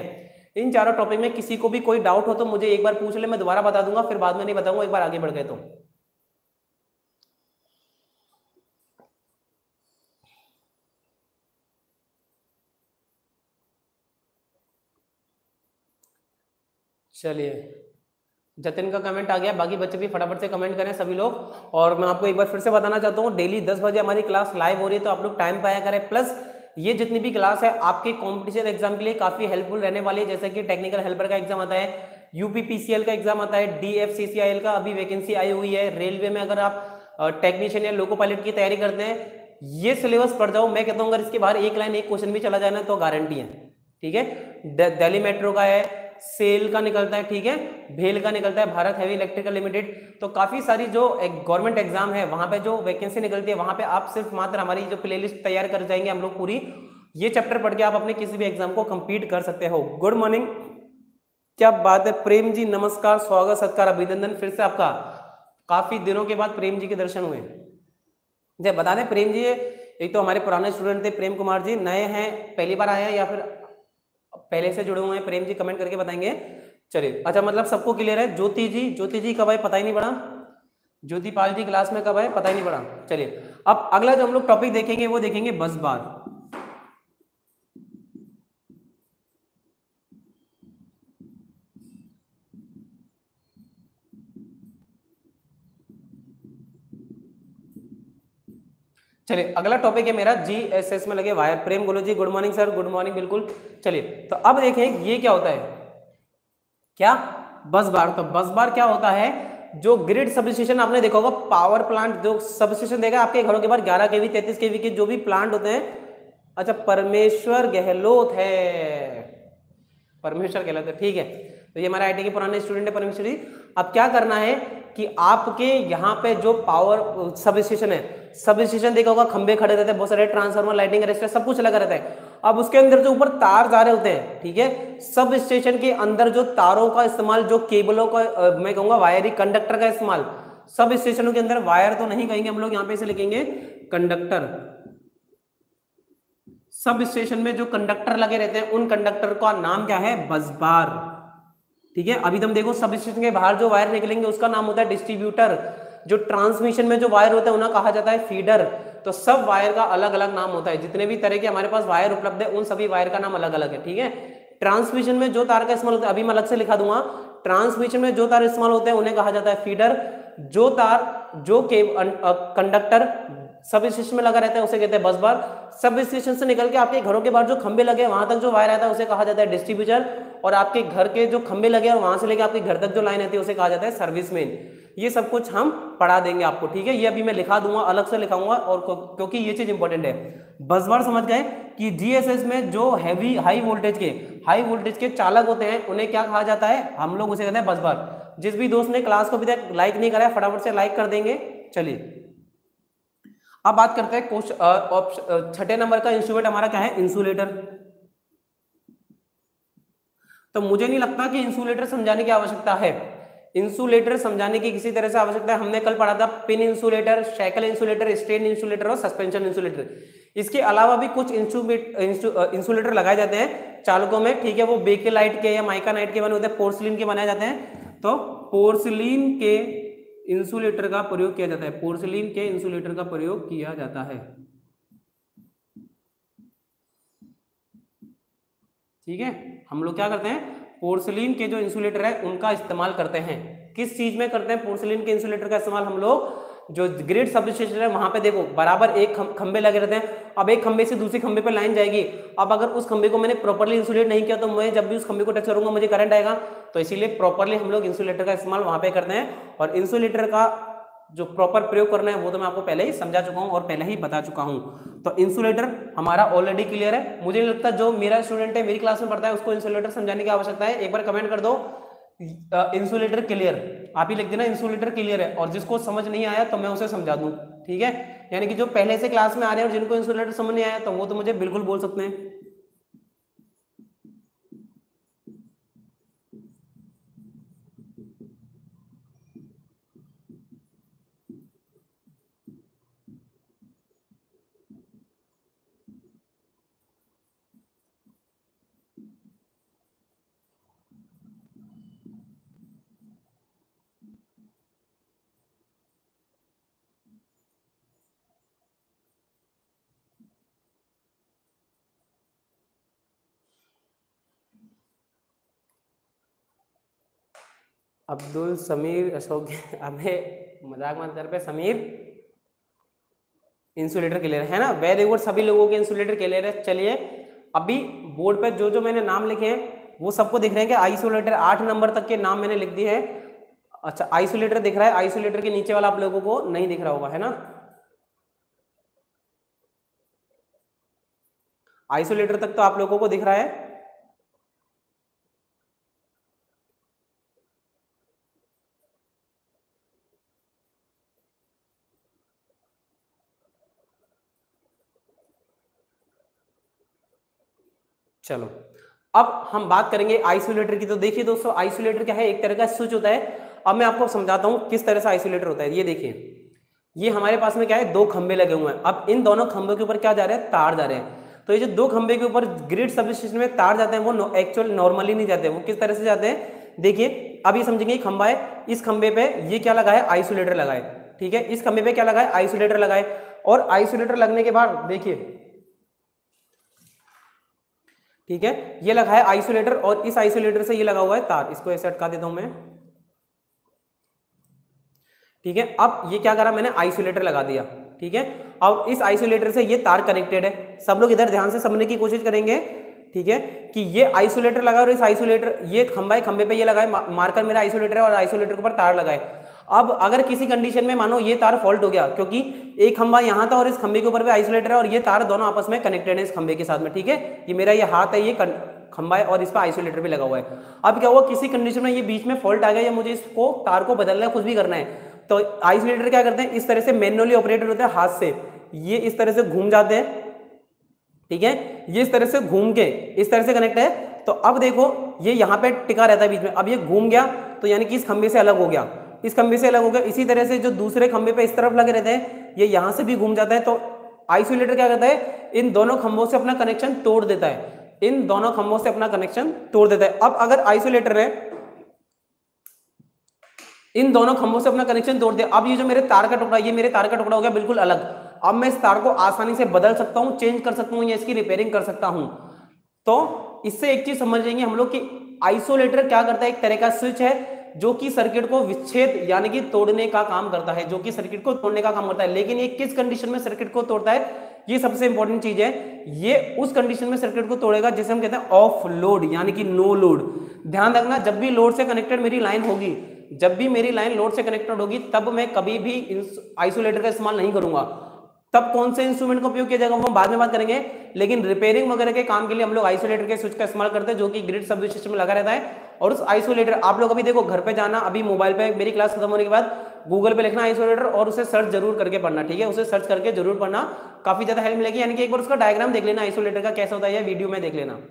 इन चारों टॉपिक में किसी को भी कोई डाउट हो तो मुझे एक बार पूछ ले, मैं दोबारा बता दूंगा, फिर बाद में नहीं बताऊंगा एक बार आगे बढ़ गए तो। चलिए, जतिन का कमेंट आ गया, बाकी बच्चे भी फटाफट से कमेंट करें सभी लोग। और मैं आपको एक बार फिर से बताना चाहता हूँ, डेली 10 बजे हमारी क्लास लाइव हो रही है, तो आप लोग टाइम पाया करें। प्लस ये जितनी भी क्लास है आपके कॉम्पिटिशन एग्जाम के लिए काफी हेल्पफुल रहने वाली है, जैसे कि टेक्निकल हेल्पर का एग्जाम आता है, यूपीपीसीएल का एग्जाम आता है, डीएफसीसीआईएल का अभी वैकेंसी आई हुई है, रेलवे में अगर आप टेक्नीशियन या लोको पायलट की तैयारी करते हैं, ये सिलेबस पढ़ जाओ। मैं कहता हूँ अगर इसके बाहर एक लाइन एक क्वेश्चन भी चला जाए ना तो गारंटी है, ठीक है। दिल्ली मेट्रो का है, सेल का निकलता है, ठीक है, भेल का निकलता है, भारत हैवी इलेक्ट्रिकल लिमिटेड। तो काफी सारी जो गवर्नमेंट एग्जाम है वहां पे जो वैकेंसी निकलती है, वहां पे आप सिर्फ मात्र हमारी जो प्लेलिस्ट तैयार कर जाएंगे हम लोग पूरी, ये चैप्टर पढ़ के आप अपने किसी भी एग्जाम को कंप्लीट कर सकते हो। गुड मॉर्निंग, क्या बात है प्रेम जी, नमस्कार, स्वागत सत्कार अभिनंदन फिर से आपका। काफी दिनों के बाद प्रेम जी के दर्शन हुए। जब बता दें प्रेम जी, एक तो हमारे पुराने स्टूडेंट थे प्रेम कुमार जी, नए हैं, पहली बार आए हैं या फिर पहले से जुड़े हुए हैं? प्रेम जी कमेंट करके बताएंगे। चलिए, अच्छा मतलब सबको क्लियर है। ज्योति जी कब आए पता ही नहीं पड़ा, ज्योतिपाल जी क्लास में कब आए पता ही नहीं पड़ा। चलिए, अब अगला जो हम लोग टॉपिक देखेंगे वो देखेंगे बस बार। चलिए, अगला टॉपिक है मेरा जीएसएस में लगे wire. Prem Golo ji good morning sir. Good morning, बिल्कुल। चलिए, तो अब देखें ये क्या होता है, क्या बस बार। तो बस बार क्या होता है, जो ग्रिड सबस्टेशन आपने देखा होगा, पावर प्लांट जो सबस्टेशन देगा आपके घरों के बाहर 11 केवी 33 केवी के जो भी प्लांट होते हैं। अच्छा, परमेश्वर गहलोत है, परमेश्वर गहलोत है, ठीक है। तो ये हमारे आईटी के पुराने स्टूडेंट है परमेश्वर जी। अब क्या करना है कि आपके यहाँ पे जो पावर सब स्टेशन है, सब स्टेशन देखा होगा, खंबे खड़े रहते हैं, बहुत सारे ट्रांसफार्मर, लाइटिंग अरेस्टर, सब कुछ लगा रहता है। अब उसके अंदर जो ऊपर तार जा रहे होते हैं, ठीक है, सब स्टेशन के अंदर जो तारों का इस्तेमाल, जो केबलों का मैं कहूंगा वायरिंग, कंडक्टर का इस्तेमाल, सब स्टेशनों के अंदर, वायर तो नहीं कहेंगे हम लोग, यहाँ पे इसे लिखेंगे कंडक्टर। सब स्टेशन में जो कंडक्टर लगे रहते हैं उन कंडक्टर का नाम क्या है, बसबार, ठीक है। अभी तुम देखो सब स्टेशन के बाहर जो वायर निकलेंगे उसका नाम होता है डिस्ट्रीब्यूटर, जो ट्रांसमिशन में जो वायर होता है उन्हें कहा जाता है फीडर। तो सब वायर का अलग अलग नाम होता है, जितने भी तरह के हमारे पास वायर उपलब्ध है उन सभी वायर का नाम अलग अलग है, ठीक है। ट्रांसमिशन में जो तार का इस्तेमाल होता है, अभी मैं अलग से लिखा दूंगा, ट्रांसमिशन में जो तार इस्तेमाल होते हैं उन्हें कहा जाता है फीडर। जो तार जो कंडक्टर सब स्टेशन में लगा रहता है उसे कहते हैं बसबार। सब स्टेशन से निकल के आपके घरों के बाहर जो खंबे लगे वहां तक जो वायर आता है उसे कहा जाता है डिस्ट्रीब्यूटर। और आपके घर के जो खंबे लगे और वहां से लेके आपके घर तक जो लाइन आती है उसे कहा जाता है सर्विसमैन। ये सब कुछ हम पढ़ा देंगे आपको, ठीक है। ये अभी मैं लिखा दूंगा, अलग से लिखाऊंगा, और क्योंकि ये चीज इंपॉर्टेंट है। बसबार समझ गए कि जीएसएस में जो हैवी हाई वोल्टेज के चालक होते हैं उन्हें क्या कहा जाता है, हम लोग उसे कहते हैं बसबार। जिस भी दोस्त ने क्लास को अभी तक लाइक नहीं करा है फटाफट से लाइक कर देंगे। चलिए, अब बात करते हैं क्वेश्चन छठे नंबर का इंस्ट्रूमेंट हमारा क्या है, इंसुलेटर। तो मुझे नहीं लगता कि इंसुलेटर समझाने की आवश्यकता है, इंसुलेटर समझाने की किसी तरह से आवश्यकता है। हमने कल पढ़ा था pin insulator, shackle insulator, strain insulator और सस्पेंशन इंसुलेटर। इसके अलावा भी कुछ इंसुलेटर लगाए जाते हैं चालकों में, ठीक है। वो बेकेलाइट के या माइकानाइट के बने होते हैं, पोर्सिलिन के बनाए जाते हैं। तो पोर्सिलिन के इंसुलेटर का प्रयोग किया जाता है, पोर्सिलिन के इंसुलेटर का प्रयोग किया जाता है, ठीक है। हम लोग क्या करते हैं, पोर्सिलिन के जो इंसुलेटर है उनका इस्तेमाल करते हैं। किस चीज में करते हैं पोर्सिलिन के इंसुलेटर का इस्तेमाल, हम लोग जो ग्रिड सबस्टेशन है वहां पे देखो बराबर एक खंबे लगे रहते हैं। अब एक खंबे से दूसरे खंबे पे लाइन जाएगी, अब अगर उस खंबे को मैंने प्रॉपर्ली इंसुलेट नहीं किया तो मैं जब भी उस खंबे को टच करूंगा मुझे करंट आएगा। तो इसीलिए प्रॉपर्ली हम लोग इंसुलेटर का इस्तेमाल वहां पे करते हैं। और इंसुलेटर का जो प्रॉपर प्रयोग करना है वो तो मैं आपको पहले ही समझा चुका हूं और पहले ही बता चुका हूं। तो इंसुलेटर हमारा ऑलरेडी क्लियर है। मुझे नहीं लगता जो मेरा स्टूडेंट है मेरी क्लास में पढ़ता है उसको इंसुलेटर समझाने की आवश्यकता है। एक बार कमेंट कर दो इंसुलेटर क्लियर, आप ही लिख देना इंसुलेटर क्लियर है, और जिसको समझ नहीं आया तो मैं उसे समझा दूं, ठीक है। यानी कि जो पहले से क्लास में आ रहे हैं और जिनको इंसुलेटर समझ नहीं आया तो वो तो मुझे बिल्कुल बोल सकते हैं। अब्दुल, समीर, अशोक, अबे मजाक मत कर पे। समीर इंसुलेटर क्लियर है ना, वेरी गुड, सभी लोगों के इंसुलेटर क्लियर है। चलिए अभी बोर्ड पे जो जो मैंने नाम लिखे हैं वो सबको दिख रहे हैं कि आइसोलेटर 8 नंबर तक के नाम मैंने लिख दिए हैं। अच्छा आइसोलेटर दिख रहा है, आइसोलेटर के नीचे वाला आप लोगों को नहीं दिख रहा होगा है ना। आइसोलेटर तक तो आप लोगों को दिख रहा है। चलो अब हम बात करेंगे आइसोलेटर की। तो देखिए दोस्तों आइसोलेटर क्या है, एक तरह का स्विच होता है। अब मैं आपको समझाता हूं किस तरह से आइसोलेटर होता है। ये देखिए ये हमारे पास में क्या है, दो खंबे लगे हुए हैं। अब इन दोनों खंबों के ऊपर क्या जा रहे हैं, तार जा रहे हैं। तो ये जो दो खंबे के ऊपर ग्रिड सबस्टेशन में तार जाते हैं वो एक्चुअल नॉर्मली नहीं जाते, वो किस तरह से जाते हैं देखिए। अब ये समझेंगे खंबा है, इस खंबे पे ये क्या लगा है, आइसोलेटर लगा है। ठीक है, इस खंबे पे क्या लगा है, आइसोलेटर लगा है। और आइसोलेटर लगने के बाद देखिए ठीक है ये लगा है आइसोलेटर, और इस आइसोलेटर से ये लगा हुआ है तार। इसको ऐसे अटका देता हूं मैं। ठीक है अब ये क्या करा मैंने, आइसोलेटर लगा दिया। ठीक है अब इस आइसोलेटर से ये तार कनेक्टेड है। सब लोग इधर ध्यान से समझने की कोशिश करेंगे। ठीक है कि ये आइसोलेटर लगा और इस आइसोलेटर ये खंबा है, खंबे पे ये लगा है, मार्कर मेरा आइसोलेटर है और आइसोलेटर के ऊपर तार लगा है। अब अगर किसी कंडीशन में मानो ये तार फॉल्ट हो गया, क्योंकि एक खंबा यहां था और इस खंबे के ऊपर भी आइसोलेटर है और ये तार दोनों आपस में कनेक्टेड है इस खंबे के साथ में। ठीक है ये मेरा ये हाथ है, ये खंबा है और इस पर आइसोलेटर भी लगा हुआ है। अब क्या हुआ, किसी कंडीशन में ये बीच में फॉल्ट आ गया या मुझे इसको तार को बदलना है, कुछ भी करना है, तो आइसोलेटर क्या करते हैं, इस तरह से मैन्युअली ऑपरेटेड होते हैं हाथ से। ये इस तरह से घूम जाते हैं। ठीक है ये इस तरह से घूम के इस तरह से कनेक्ट है। तो अब देखो ये यहाँ पे टिका रहता है बीच में। अब ये घूम गया तो यानी कि इस खंबे से अलग हो गया, इस खंबे से अलग हो गया। इसी तरह से जो दूसरे खंबे पे इस तरफ लगे रहते हैं ये यहाँ से भी घूम जाता है। तो आइसोलेटर क्या करता है, इन दोनों खंभों से अपना कनेक्शन तोड़ देता है, इन दोनों खंभों से अपना कनेक्शन तोड़ देता है। अब अगर आइसोलेटर है इन दोनों खंभों से अपना कनेक्शन तोड़ दिया, अब ये जो मेरे तार का टुकड़ा, ये मेरे तार का टुकड़ा हो गया बिल्कुल अलग। अब मैं इस तार को आसानी से बदल सकता हूं, चेंज कर सकता हूं या इसकी रिपेयरिंग कर सकता हूं। तो इससे एक चीज समझ लेंगे हम लोग कि आइसोलेटर क्या करता है, एक तरह का स्विच है जो कि सर्किट को विच्छेद यानी कि तोड़ने का काम करता है, जो कि सर्किट को तोड़ने का काम करता है। लेकिन ये किस कंडीशन में सर्किट को तोड़ता है, ये सबसे इंपॉर्टेंट चीज है। ये उस कंडीशन में सर्किट को तोड़ेगा जिसे हम कहते हैं ऑफ लोड यानी कि नो लोड। ध्यान रखना जब भी लोड से कनेक्टेड मेरी लाइन होगी, जब भी मेरी लाइन लोड से कनेक्टेड होगी तब मैं कभी भी आइसोलेटर का इस्तेमाल नहीं करूंगा। तब कौन से इंस्ट्रूमेंट का उपयोग किया जाएगा वो हम बाद में बात करेंगे। लेकिन रिपेयरिंग वगैरह के काम के लिए हम लोग आइसोलेटर के स्विच का इस्तेमाल करते हैं जो कि ग्रिड सब सिस्टम में लगा रहता है। और उस आइसोलेटर आप लोग अभी देखो घर पे जाना, अभी मोबाइल पे मेरी क्लास खत्म होने के बाद गूगल पे लिखना आइसोलेटर और उसे सर्च जरूर करके पढ़ना। ठीक है उसे सर्च करके जरूर पढ़ना, काफी ज्यादा हेल्प मिलेगी। यानी कि एक बार उसका डायग्राम देख लेना आइसोलेटर का कैसा होता है, वीडियो में देख लेना।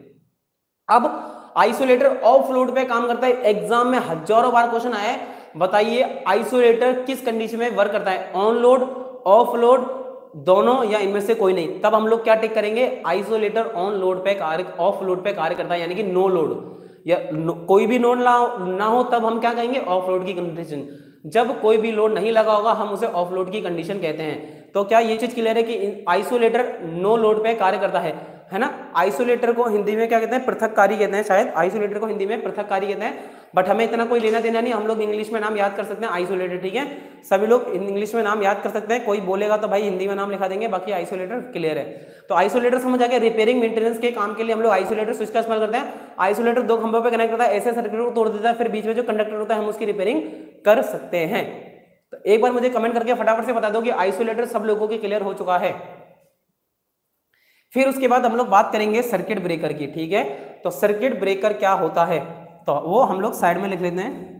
अब आइसोलेटर ऑफ लोड पे काम करता है। एग्जाम में हजारों बार क्वेश्चन आया है, बताइए आइसोलेटर किस कंडीशन में वर्क करता है, ऑन लोड, ऑफ लोड, दोनों या इनमें से कोई नहीं। तब हम लोग क्या टिक करेंगे, आइसोलेटर ऑन लोड पे कार्य, ऑफ लोड पे कार्य करता है यानी कि नो लोड या कोई भी लोड ना हो तब हम क्या कहेंगे, ऑफ लोड की कंडीशन। जब कोई भी लोड नहीं लगा होगा हम उसे ऑफ लोड की कंडीशन कहते हैं। तो क्या ये चीज क्लियर है कि आइसोलेटर नो लोड पे कार्य करता है ना। आइसोलेटर को हिंदी में क्या कहते हैं, पृथककारी कहते हैं, शायद आइसोलेटर को हिंदी में पृथककारी कहते हैं। बट हमें इतना कोई लेना देना नहीं, हम लोग इंग्लिश में नाम याद कर सकते हैं आइसोलेटर। ठीक है सभी लोग इंग्लिश में नाम याद कर सकते हैं, कोई बोलेगा तो भाई हिंदी में नाम लिखा देंगे, बाकी आइसोलेटर क्लियर है। तो आइसोलेटर समझ आ गया। रिपेयरिंग मेंटेनेंस के काम के लिए हम लोग आइसोलेटर स्विच का इस्तेमाल करते हैं। आइसोलेटर दो खंभों पे कनेक्ट होता है, ऐसे सर्किट को तोड़ देता है, फिर बीच में जो कंडक्टर होता है हम उसकी रिपेयरिंग कर सकते हैं। तो एक बार मुझे कमेंट करके फटाफट से बता दो कि आइसोलेटर सब लोगों के क्लियर हो चुका है। फिर उसके बाद हम लोग बात करेंगे सर्किट ब्रेकर की। ठीक है तो सर्किट ब्रेकर क्या होता है तो वो हम लोग साइड में लिख लेते हैं।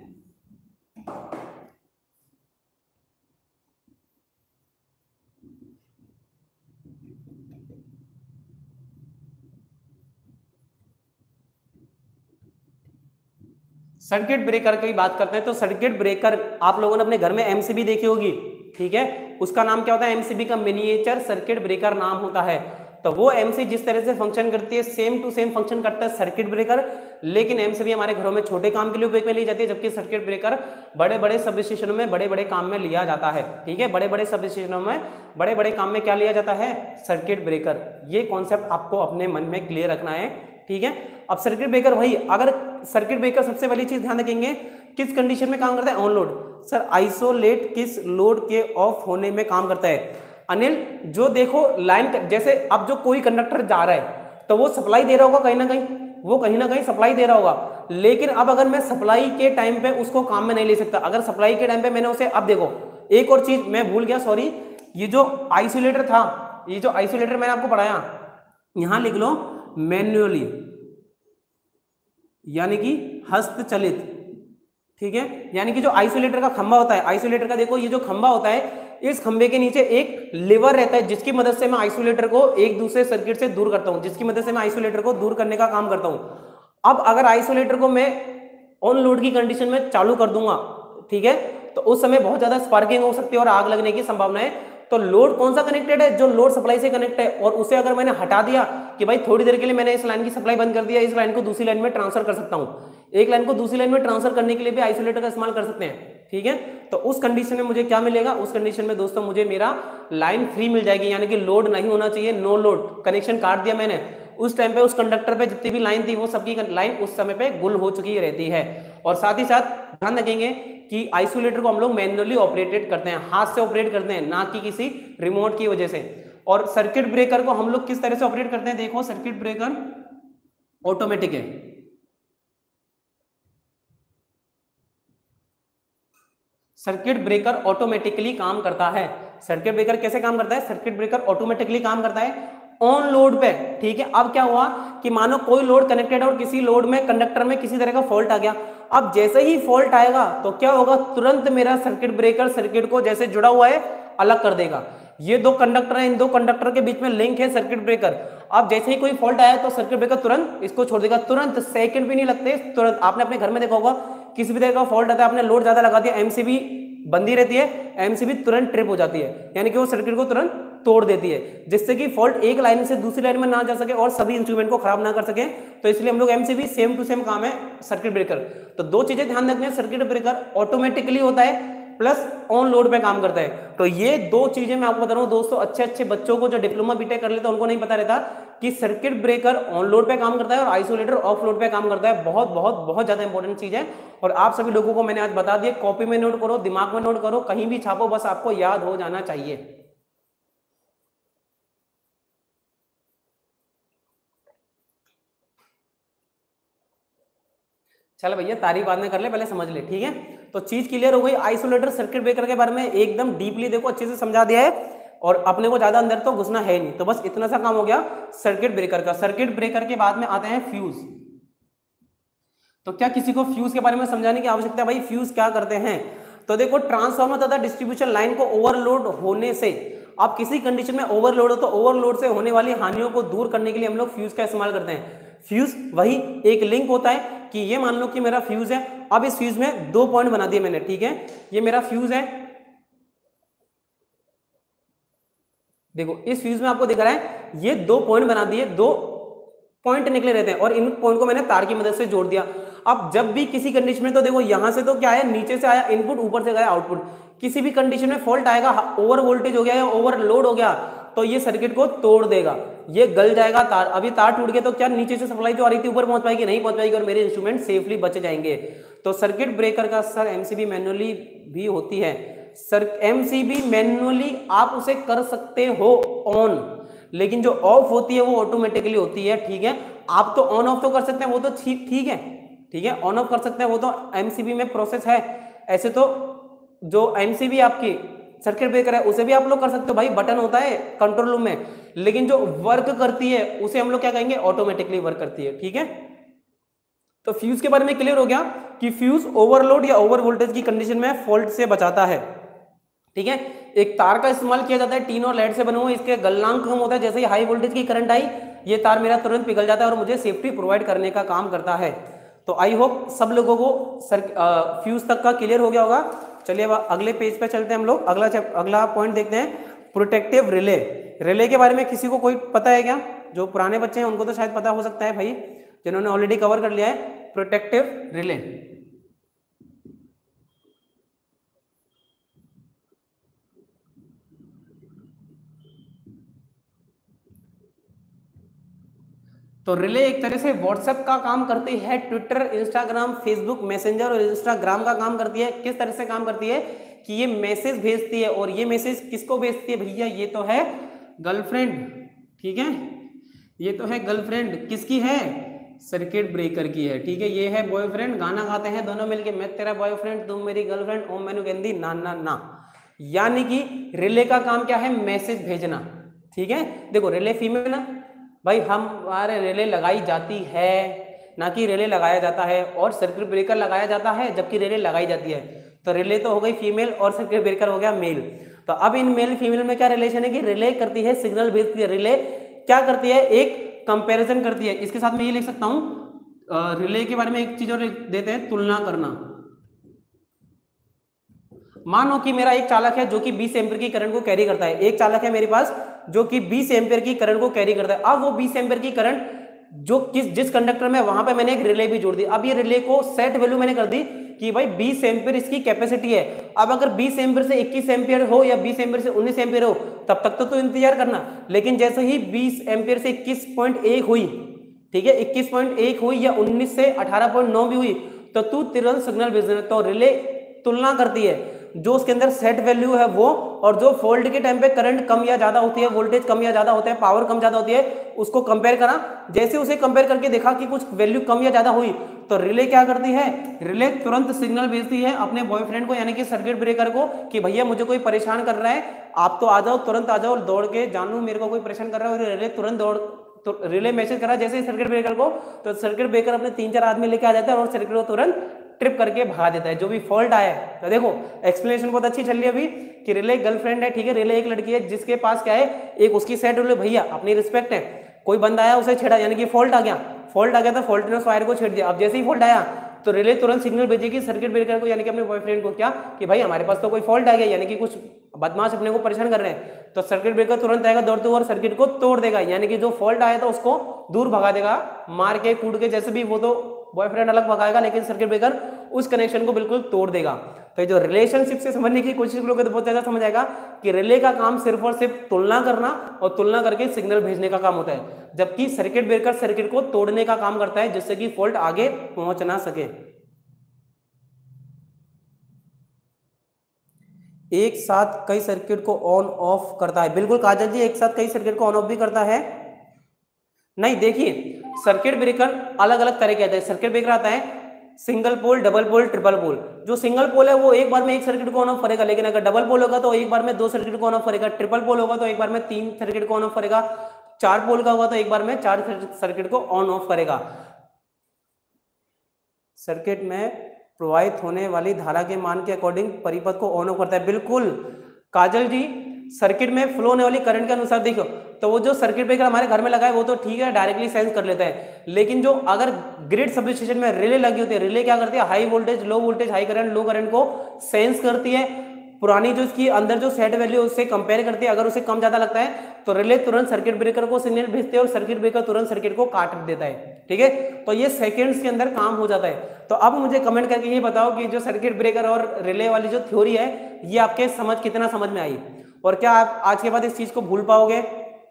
सर्किट ब्रेकर की बात करते हैं तो सर्किट ब्रेकर आप लोगों ने अपने घर में एमसीबी देखी होगी। ठीक है उसका नाम क्या होता है, एमसीबी का मिनिएचर सर्किट ब्रेकर नाम होता है। तो वो एमसी जिस तरह से फंक्शन करती है सेम टू सेम फंक्शन करता है सर्किट ब्रेकर। लेकिन एमसीबी हमारे घरों में छोटे काम के लिए उपयोग में ली जाती है, जबकि सर्किट ब्रेकर बड़े बड़े सब स्टेशनों में बड़े बड़े काम में लिया जाता है। ठीक है बड़े बड़े सब स्टेशनों में बड़े बड़े काम में क्या लिया जाता है, सर्किट ब्रेकर। ये कॉन्सेप्ट आपको अपने मन में क्लियर रखना है। ठीक है अब सर्किट ब्रेकर वही, अगर सर्किट ब्रेकर सबसे पहली चीज ध्यान रखेंगे किस कंडीशन में काम करता है, ऑन लोड। सर आइसोलेट किस लोड के ऑफ होने में काम करता है अनिल, जो देखो लाइन, जैसे अब जो कोई कंडक्टर जा रहा है तो वो सप्लाई दे रहा होगा कहीं ना कहीं, वो कहीं ना कहीं सप्लाई दे रहा होगा, लेकिन अब अगर मैं सप्लाई के टाइम पे उसको काम में नहीं ले सकता, अगर सप्लाई के टाइम पे मैंने उसे, अब देखो एक और चीज मैं भूल गया, सॉरी, ये जो आइसोलेटर था, ये जो आइसोलेटर मैंने आपको पढ़ाया, यहां लिख लो मैन्युअली, यानी कि हस्तचलित, ठीक है, यानी कि जो आइसोलेटर का खंभा होता है, आइसोलेटर का देखो ये जो खंभा होता है, इस खंभे के नीचे एक लीवर रहता है जिसकी मदद से मैं आइसोलेटर को एक दूसरे सर्किट से दूर करता हूं, जिसकी मदद से मैं आइसोलेटर को दूर करने का काम करता हूं। अब अगर आइसोलेटर को मैं ऑन लोड की कंडीशन में चालू कर दूंगा, ठीक है, तो उस समय बहुत ज्यादा स्पार्किंग हो सकती है और आग लगने की संभावना है। तो लोड कौन सा कनेक्टेड है, जो लोड सप्लाई से कनेक्ट है, और उसे अगर मैंने हटा दिया कि भाई थोड़ी देर के लिए मैंने इस लाइन की सप्लाई बंद कर दिया, इस लाइन को दूसरी लाइन में ट्रांसफर कर सकता हूं, एक लाइन को दूसरी लाइन में ट्रांसफर करने के लिए भी आइसोलेटर का इस्तेमाल कर सकते हैं, ठीक है। तो उस कंडीशन में मुझे क्या मिलेगा, उस कंडीशन में दोस्तों मुझे मेरा लाइन फ्री मिल जाएगी, यानी कि लोड नहीं होना चाहिए, नो लोड, कनेक्शन काट दिया मैंने, उस टाइम पे उस कंडक्टर पे जितनी भी लाइन थी वो सबकी लाइन उस समय पे गुल हो चुकी रहती है। और साथ ही साथ ध्यान रखेंगे कि आइसोलेटर को हम लोग मैन्युअली ऑपरेटेड करते हैं, हाथ से ऑपरेट करते हैं, ना कि किसी रिमोट की वजह से। और सर्किट ब्रेकर को हम लोग किस तरह से ऑपरेट करते हैं, देखो सर्किट ब्रेकर ऑटोमेटिक है, सर्किट ब्रेकर ऑटोमेटिकली काम करता है। सर्किट ब्रेकर कैसे काम करता है, सर्किट ब्रेकर ऑटोमेटिकली काम करता है ऑन लोड पे, ठीक है। अब क्या हुआ कि मानो कोई लोड कनेक्टेड है और किसी लोड में कंडक्टर में किसी तरह का फॉल्ट आ गया, अब जैसे ही फॉल्ट आएगा तो क्या होगा, तुरंत मेरा सर्किट ब्रेकर सर्किट को जैसे जुड़ा हुआ है अलग कर देगा। ये दो कंडक्टर है, इन दो कंडक्टर के बीच में लिंक है सर्किट ब्रेकर। अब जैसे ही कोई फॉल्ट आया तो सर्किट ब्रेकर तुरंत इसको छोड़ देगा, तुरंत, सेकंड भी नहीं लगते, तुरंत। आपने अपने घर में देखा होगा किसी भी तरह का फॉल्ट आता है, आपने लोड ज्यादा लगा दिया, एमसीबी बंदी रहती है, एमसीबी तुरंत ट्रिप हो जाती है, यानी कि वो सर्किट को तुरंत तोड़ देती है, जिससे कि फॉल्ट एक लाइन से दूसरी लाइन में ना जा सके और सभी इंस्ट्रूमेंट को खराब ना कर सके। तो इसलिए हम लोग एमसीबी सेम टू सेम काम है सर्किट ब्रेकर। तो दो चीजें ध्यान रखनी है, सर्किट ब्रेकर ऑटोमेटिकली होता है प्लस ऑन लोड पे काम करता है। तो ये दो चीजें मैं आपको बता रहा हूं दोस्तों, अच्छे अच्छे बच्चों को जो डिप्लोमा बीटेक कर लेते हैं उनको नहीं पता रहता कि सर्किट ब्रेकर ऑन लोड पे काम करता है और आइसोलेटर ऑफ लोड पे काम करता है। बहुत बहुत बहुत ज्यादा इंपॉर्टेंट चीज है और आप सभी लोगों को मैंने आज बता दिया, कॉपी में नोट करो, दिमाग में नोट करो, कहीं भी छापो, बस आपको याद हो जाना चाहिए। चल भैया तारीफ बाद में कर ले, पहले समझ ले, ठीक है। तो चीज क्लियर हो गई, आइसोलेटर सर्किट ब्रेकर के बारे में एकदम डीपली देखो अच्छे से समझा दिया है और अपने को ज्यादा अंदर तो घुसना है नहीं, तो बस इतना सा काम हो गया सर्किट ब्रेकर का। सर्किट ब्रेकर के बाद में आते हैं फ्यूज। तो क्या किसी को फ्यूज के बारे में समझाने की आवश्यकता है, भाई फ्यूज क्या करते हैं। तो देखो ट्रांसफार्मर तथा डिस्ट्रीब्यूशन लाइन को ओवरलोड होने से, आप किसी कंडीशन में ओवरलोड हो तो ओवरलोड से होने वाली हानियों को दूर करने के लिए हम लोग फ्यूज का इस्तेमाल करते हैं। फ्यूज वही एक लिंक होता है कि ये मान लो कि मेरा फ्यूज है, अब इस फ्यूज में दो पॉइंट बना दिए मैंने, ठीक है, ये मेरा फ्यूज है, देखो इस फ्यूज में आपको दिख रहा है ये दो पॉइंट बना दिए, दो पॉइंट निकले रहते हैं और इन पॉइंट को मैंने तार की मदद से जोड़ दिया। अब जब भी किसी कंडीशन में, तो देखो यहां से तो क्या है, नीचे से आया इनपुट, ऊपर से गया आउटपुट, किसी भी कंडीशन में फॉल्ट आएगा, ओवर वोल्टेज हो गया या ओवरलोड हो गया तो ये सर्किट को तोड़ देगा, ये गल जाएगा तार। अभी तार टूट गया तो क्या नीचे से सप्लाई जो आ रही थी ऊपर पहुंच पाएगी, नहीं पहुंच पाएगी और मेरे इंस्ट्रूमेंट सेफली बच जाएंगे। तो सर्किट ब्रेकर का सर एमसीबी मैन्युअली भी होती है, सर एमसीबी मैन्युअली आप उसे कर सकते हो ऑन, लेकिन जो ऑफ होती है वो ऑटोमेटिकली होती है, ठीक है। आप तो ऑन ऑफ तो कर सकते हैं, वो तो ठीक है, ठीक है, ऑन ऑफ कर सकते हैं, वो तो एमसीबी में प्रोसेस है। ऐसे तो जो एमसीबी आपकी सर्किट ब्रेकर है उसे भी आप लोग कर सकते हो, भाई बटन होता है कंट्रोल रूम में, लेकिन जो वर्क करती है उसे हम लोग क्या कहेंगे, ऑटोमेटिकली वर्क करती है, ठीक है। तो फ्यूज के बारे में क्लियर हो गया कि फ्यूज ओवरलोड या ओवर वोल्टेज की कंडीशन में फॉल्ट से बचाता है, ठीक है। एक तार का इस्तेमाल किया जाता है, टीन और लेड से बने हुए, इसके गलनांक कम होता है, जैसे ही हाई वोल्टेज की करंट आई ये तार मेरा तुरंत पिघल जाता है और मुझे सेफ्टी प्रोवाइड करने का काम करता है। तो आई होप सब लोगों को फ्यूज तक का क्लियर हो गया होगा। चलिए अब अगले पेज पे चलते हैं हम लोग, अगला पॉइंट देखते हैं, प्रोटेक्टिव रिले। रिले के बारे में किसी को कोई पता है क्या, जो पुराने बच्चे हैं उनको तो शायद पता हो सकता है भाई, जिन्होंने ऑलरेडी कवर कर लिया है प्रोटेक्टिव रिले। तो रिले एक तरह से व्हाट्सएप का काम करती है, ट्विटर, इंस्टाग्राम, फेसबुक, मैसेंजर और इंस्टाग्राम का काम करती है। किस तरह से काम करती है कि ये मैसेज भेजती है, और ये मैसेज किसको भेजती है भैया, ये तो है गर्लफ्रेंड, ठीक है, ये तो है गर्लफ्रेंड, किसकी है, सर्किट ब्रेकर की है, ठीक है। ये है बॉयफ्रेंड, गाना गाते हैं दोनों मिलके, मैं तेरा बॉयफ्रेंड तुम मेरी गर्लफ्रेंड, ओ मैनू कहंदी ना ना ना। यानी कि रिले का काम क्या है, मैसेज भेजना, ठीक है। देखो रिले फीमेल ना भाई, हमारे रिले लगाई जाती है, ना कि रिले लगाया जाता है, और सर्किट ब्रेकर लगाया जाता है जबकि रिले लगाई जाती है। तो रिले तो हो गई फीमेल और सर्किट ब्रेकर हो गया मेल। तो अब इन मेल फीमेल में क्या रिलेशन है कि रिले करती है सिग्नल भेजती है, रिले क्या करती है, एक कंपैरिजन करती है। इसके साथ मैं ये लिख सकता हूं, रिले के बारे में एक चीज और देते हैं, तुलना करना। मानो कि मेरा एक चालक है जो कि 20 एम्पीयर की करंट को कैरी करता है, एक चालक है मेरे पास जो कि 20 एम्पीयर की करंट को कैरी करता है। अब वो 20 एम्पीयर की करंट जो जिस कंडक्टर में, वहां पे मैंने एक रिले भी जोड़ दी। अब ये रिले को सेट वैल्यू मैंने कर दी कि भाई 20 एम्पीयर इसकी कैपेसिटी है। अब अगर 20 एम्पीयर से 21 एम्पीयर हो या 20 एम्पीयर से 19 एम्पीयर हो, तब तक तो इंतजार करना। लेकिन जैसे ही 20 एम्पीयर से 21.1 हुई, ठीक है, 21.1 हुई या 19 से 18.9 भी हुई, तो तू तुरंत सिग्नल भेज देना। तो रिले तुलना करती है जो उसके अंदर सेट वैल्यू है वो, और जो फॉल्ट के टाइम पे करंट कम या ज्यादा होती है, वोल्टेज कम या ज्यादा होता है, पावर कम ज्यादा होती है, उसको कंपेयर करा। जैसे उसे कंपेयर करके देखा कि कुछ वैल्यू कम या ज्यादा हुई, तो रिले क्या करती है, रिले तुरंत सिग्नल भेजती है अपने बॉयफ्रेंड को, यानी कि सर्किट ब्रेकर को, कि भैया मुझे कोई परेशान कर रहा है, आप तो आ जाओ, तुरंत आ जाओ, दौड़ के, जानू मेरे को कोई परेशान कर रहा है। और रिले तुरंत दौड़, तो रिले मैसेज करा जैसे ही सर्किट ब्रेकर को, तो सर्किट ब्रेकर अपने 3-4 आदमी लेके आ जाता है और सर्किट को तुरंत ट्रिप करके भगा देता है, जो भी फॉल्ट आया है। तो देखो एक्सप्लेनेशन बहुत अच्छी चल रही है अभी कि रिले गर्लफ्रेंड है, ठीक है, रिले एक लड़की है जिसके पास क्या है, एक उसकी सेट रिले, भैया अपनी रिस्पेक्ट है, कोई बंदा आया उसे छेड़ा, यानी कि फॉल्ट आ गया, फॉल्ट आ गया तो फॉल्ट ने उस वायर को छेड़ दिया। अब जैसे ही फॉल्ट आया तो रिले तुरंत सिग्नल भेजेगी सर्किट ब्रेकर को, यानी कि अपने बॉयफ्रेंड को, क्या कि भाई हमारे पास तो कोई फॉल्ट आ गया, यानी कि कुछ बदमाश अपने को परेशान कर रहे हैं। तो सर्किट ब्रेकर तुरंत आएगा दौड़ते हुए और सर्किट को तोड़ देगा, यानी कि जो फॉल्ट आया था उसको दूर भगा देगा, मार के कूद के, जैसे भी, वो तो बॉयफ्रेंड अलग भगाएगा, लेकिन सर्किट ब्रेकर उस कनेक्शन को बिल्कुल तोड़ देगा। तो जो रिलेशनशिप से समझने की कोशिश करोगे तो बहुत ज्यादा समझ आएगा कि रिले का काम सिर्फ और सिर्फ तुलना करना और तुलना करके सिग्नल भेजने का काम होता है, जबकि सर्किट ब्रेकर सर्किट को तोड़ने का काम करता है, जिससे कि फॉल्ट आगे पहुंच ना सके। एक साथ कई सर्किट को ऑन ऑफ करता है, बिल्कुल काजल जी, एक साथ कई सर्किट को ऑन ऑफ भी करता है। नहीं, देखिए सर्किट ब्रेकर अलग अलग तरह के आते हैं। सर्किट ब्रेकर आता है single pole, double pole, triple pole. जो सिंगल पोल है वो एक बार में एक सर्किट को ऑन ऑफ करेगा, लेकिन अगर डबल पोल होगा तो एक बार में 2 सर्किट को ऑन ऑफ करेगा, ट्रिपल पोल होगा तो एक बार में 3 सर्किट को ऑन ऑफ करेगा, 4 पोल का होगा तो एक बार में 4 सर्किट को ऑन ऑफ करेगा। सर्किट में प्रवाहित होने वाली धारा के मान के अकॉर्डिंग परिपथ को ऑन ऑफ करता है। बिल्कुल काजल जी, सर्किट में फ्लो होने वाली करंट के अनुसार देखो, तो वो जो सर्किट ब्रेकर हमारे घर में लगा है वो तो ठीक है, डायरेक्टली सेंस कर लेता है, लेकिन जो अगर ग्रिड सब स्टेशन में रिले लगी होती है, रिले क्या करती है, high voltage, low voltage, high current, low current को सेंस करती है, पुरानी जो इसकी अंदर जो सेट वैल्यू उससे कंपेयर करती है। अगर उसे कम ज्यादा लगता है तो रिले तुरंत सर्किट ब्रेकर को सिग्नल भेजते हैं और सर्किट ब्रेकर तुरंत सर्किट को काट देता है, ठीक है। तो ये सेकंड्स के अंदर काम हो जाता है। तो अब मुझे कमेंट करके ये बताओ कि जो सर्किट ब्रेकर और रिले वाली जो थ्योरी है, ये आपके कितना समझ में आई, और क्या आप आज के बाद इस चीज को भूल पाओगे?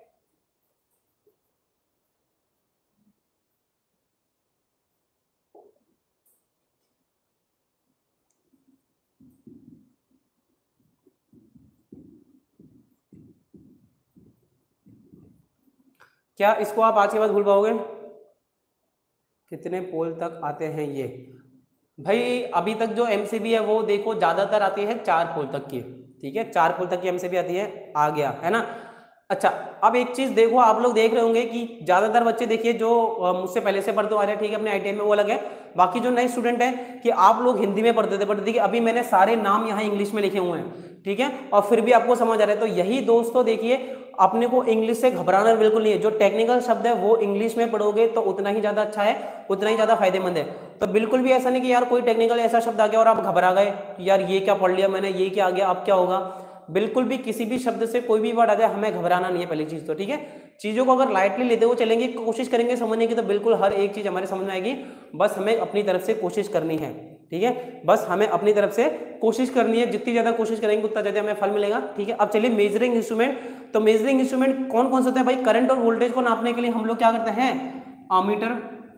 क्या इसको आप आज के बाद भूल पाओगे? कितने पोल तक आते हैं ये? भाई अभी तक जो एमसीबी है वो देखो ज्यादातर आती है 4 पोल तक की, ठीक है, 4 पोल तक की एमसीबी आती है, आ गया है ना। अच्छा, अब एक चीज देखो, आप लोग देख रहे होंगे कि ज्यादातर बच्चे देखिए जो मुझसे पहले से पढ़ते आ रहे हैं, ठीक है, अपने आईटीआई में, वो अलग है। बाकी जो नए स्टूडेंट हैं कि आप लोग हिंदी में पढ़ते थे, बट देखिए अभी मैंने सारे नाम यहाँ इंग्लिश में लिखे हुए हैं, ठीक है, और फिर भी आपको समझ आ रहा है। तो यही दोस्तों देखिए, अपने को इंग्लिश से घबराना बिल्कुल नहीं है। जो टेक्निकल शब्द है वो इंग्लिश में पढ़ोगे तो उतना ही ज्यादा अच्छा है, उतना ही ज्यादा फायदेमंद है। तो बिल्कुल भी ऐसा नहीं कि यार कोई टेक्निकल ऐसा शब्द आ गया और आप घबरा गए कि यार ये क्या पढ़ लिया मैंने, ये क्या आ गया, अब क्या होगा। बिल्कुल भी किसी भी शब्द से कोई भी वर्ड आ जाए, हमें घबराना नहीं है, पहली चीज तो, ठीक है। चीजों को अगर लाइटली लेते हुए चलेंगे, कोशिश करेंगे समझने की, तो बिल्कुल हर एक चीज हमारे समझ में आएगी। बस हमें अपनी तरफ से कोशिश करनी है, ठीक है, बस हमें अपनी तरफ से कोशिश करनी है। जितनी ज्यादा कोशिश करेंगे उतना ज्यादा हमें फल मिलेगा, ठीक है। अब चलिए मेजरिंग इंस्ट्रूमेंट। तो मेजरिंग इंस्ट्रूमेंट कौन कौन से होते हैं भाई? करंट और वोल्टेज को नापने के लिए हम लोग क्या करते हैं? अमीटर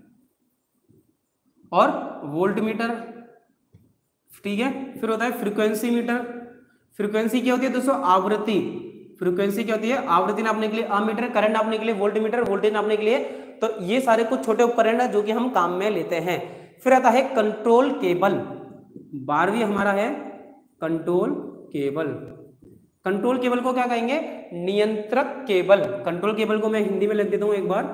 और वोल्ट मीटर, ठीक है। फिर होता है फ्रीक्वेंसी मीटर। फ्रीक्वेंसी क्या होती है दोस्तों? आवृत्ति। फ्रीक्वेंसी क्या होती है? आवृत्ति नापने के लिए अमीटर, करंट नापने के लिए वोल्ट मीटर, वोल्टेज नापने के लिए। तो ये सारे कुछ छोटे उपकरण है जो कि हम काम में लेते हैं। फिर आता है कंट्रोल केबल। 12वीं हमारा है कंट्रोल केबल। कंट्रोल केबल को क्या कहेंगे? नियंत्रक केबल। कंट्रोल केबल को मैं हिंदी में लिख देता हूं एक बार।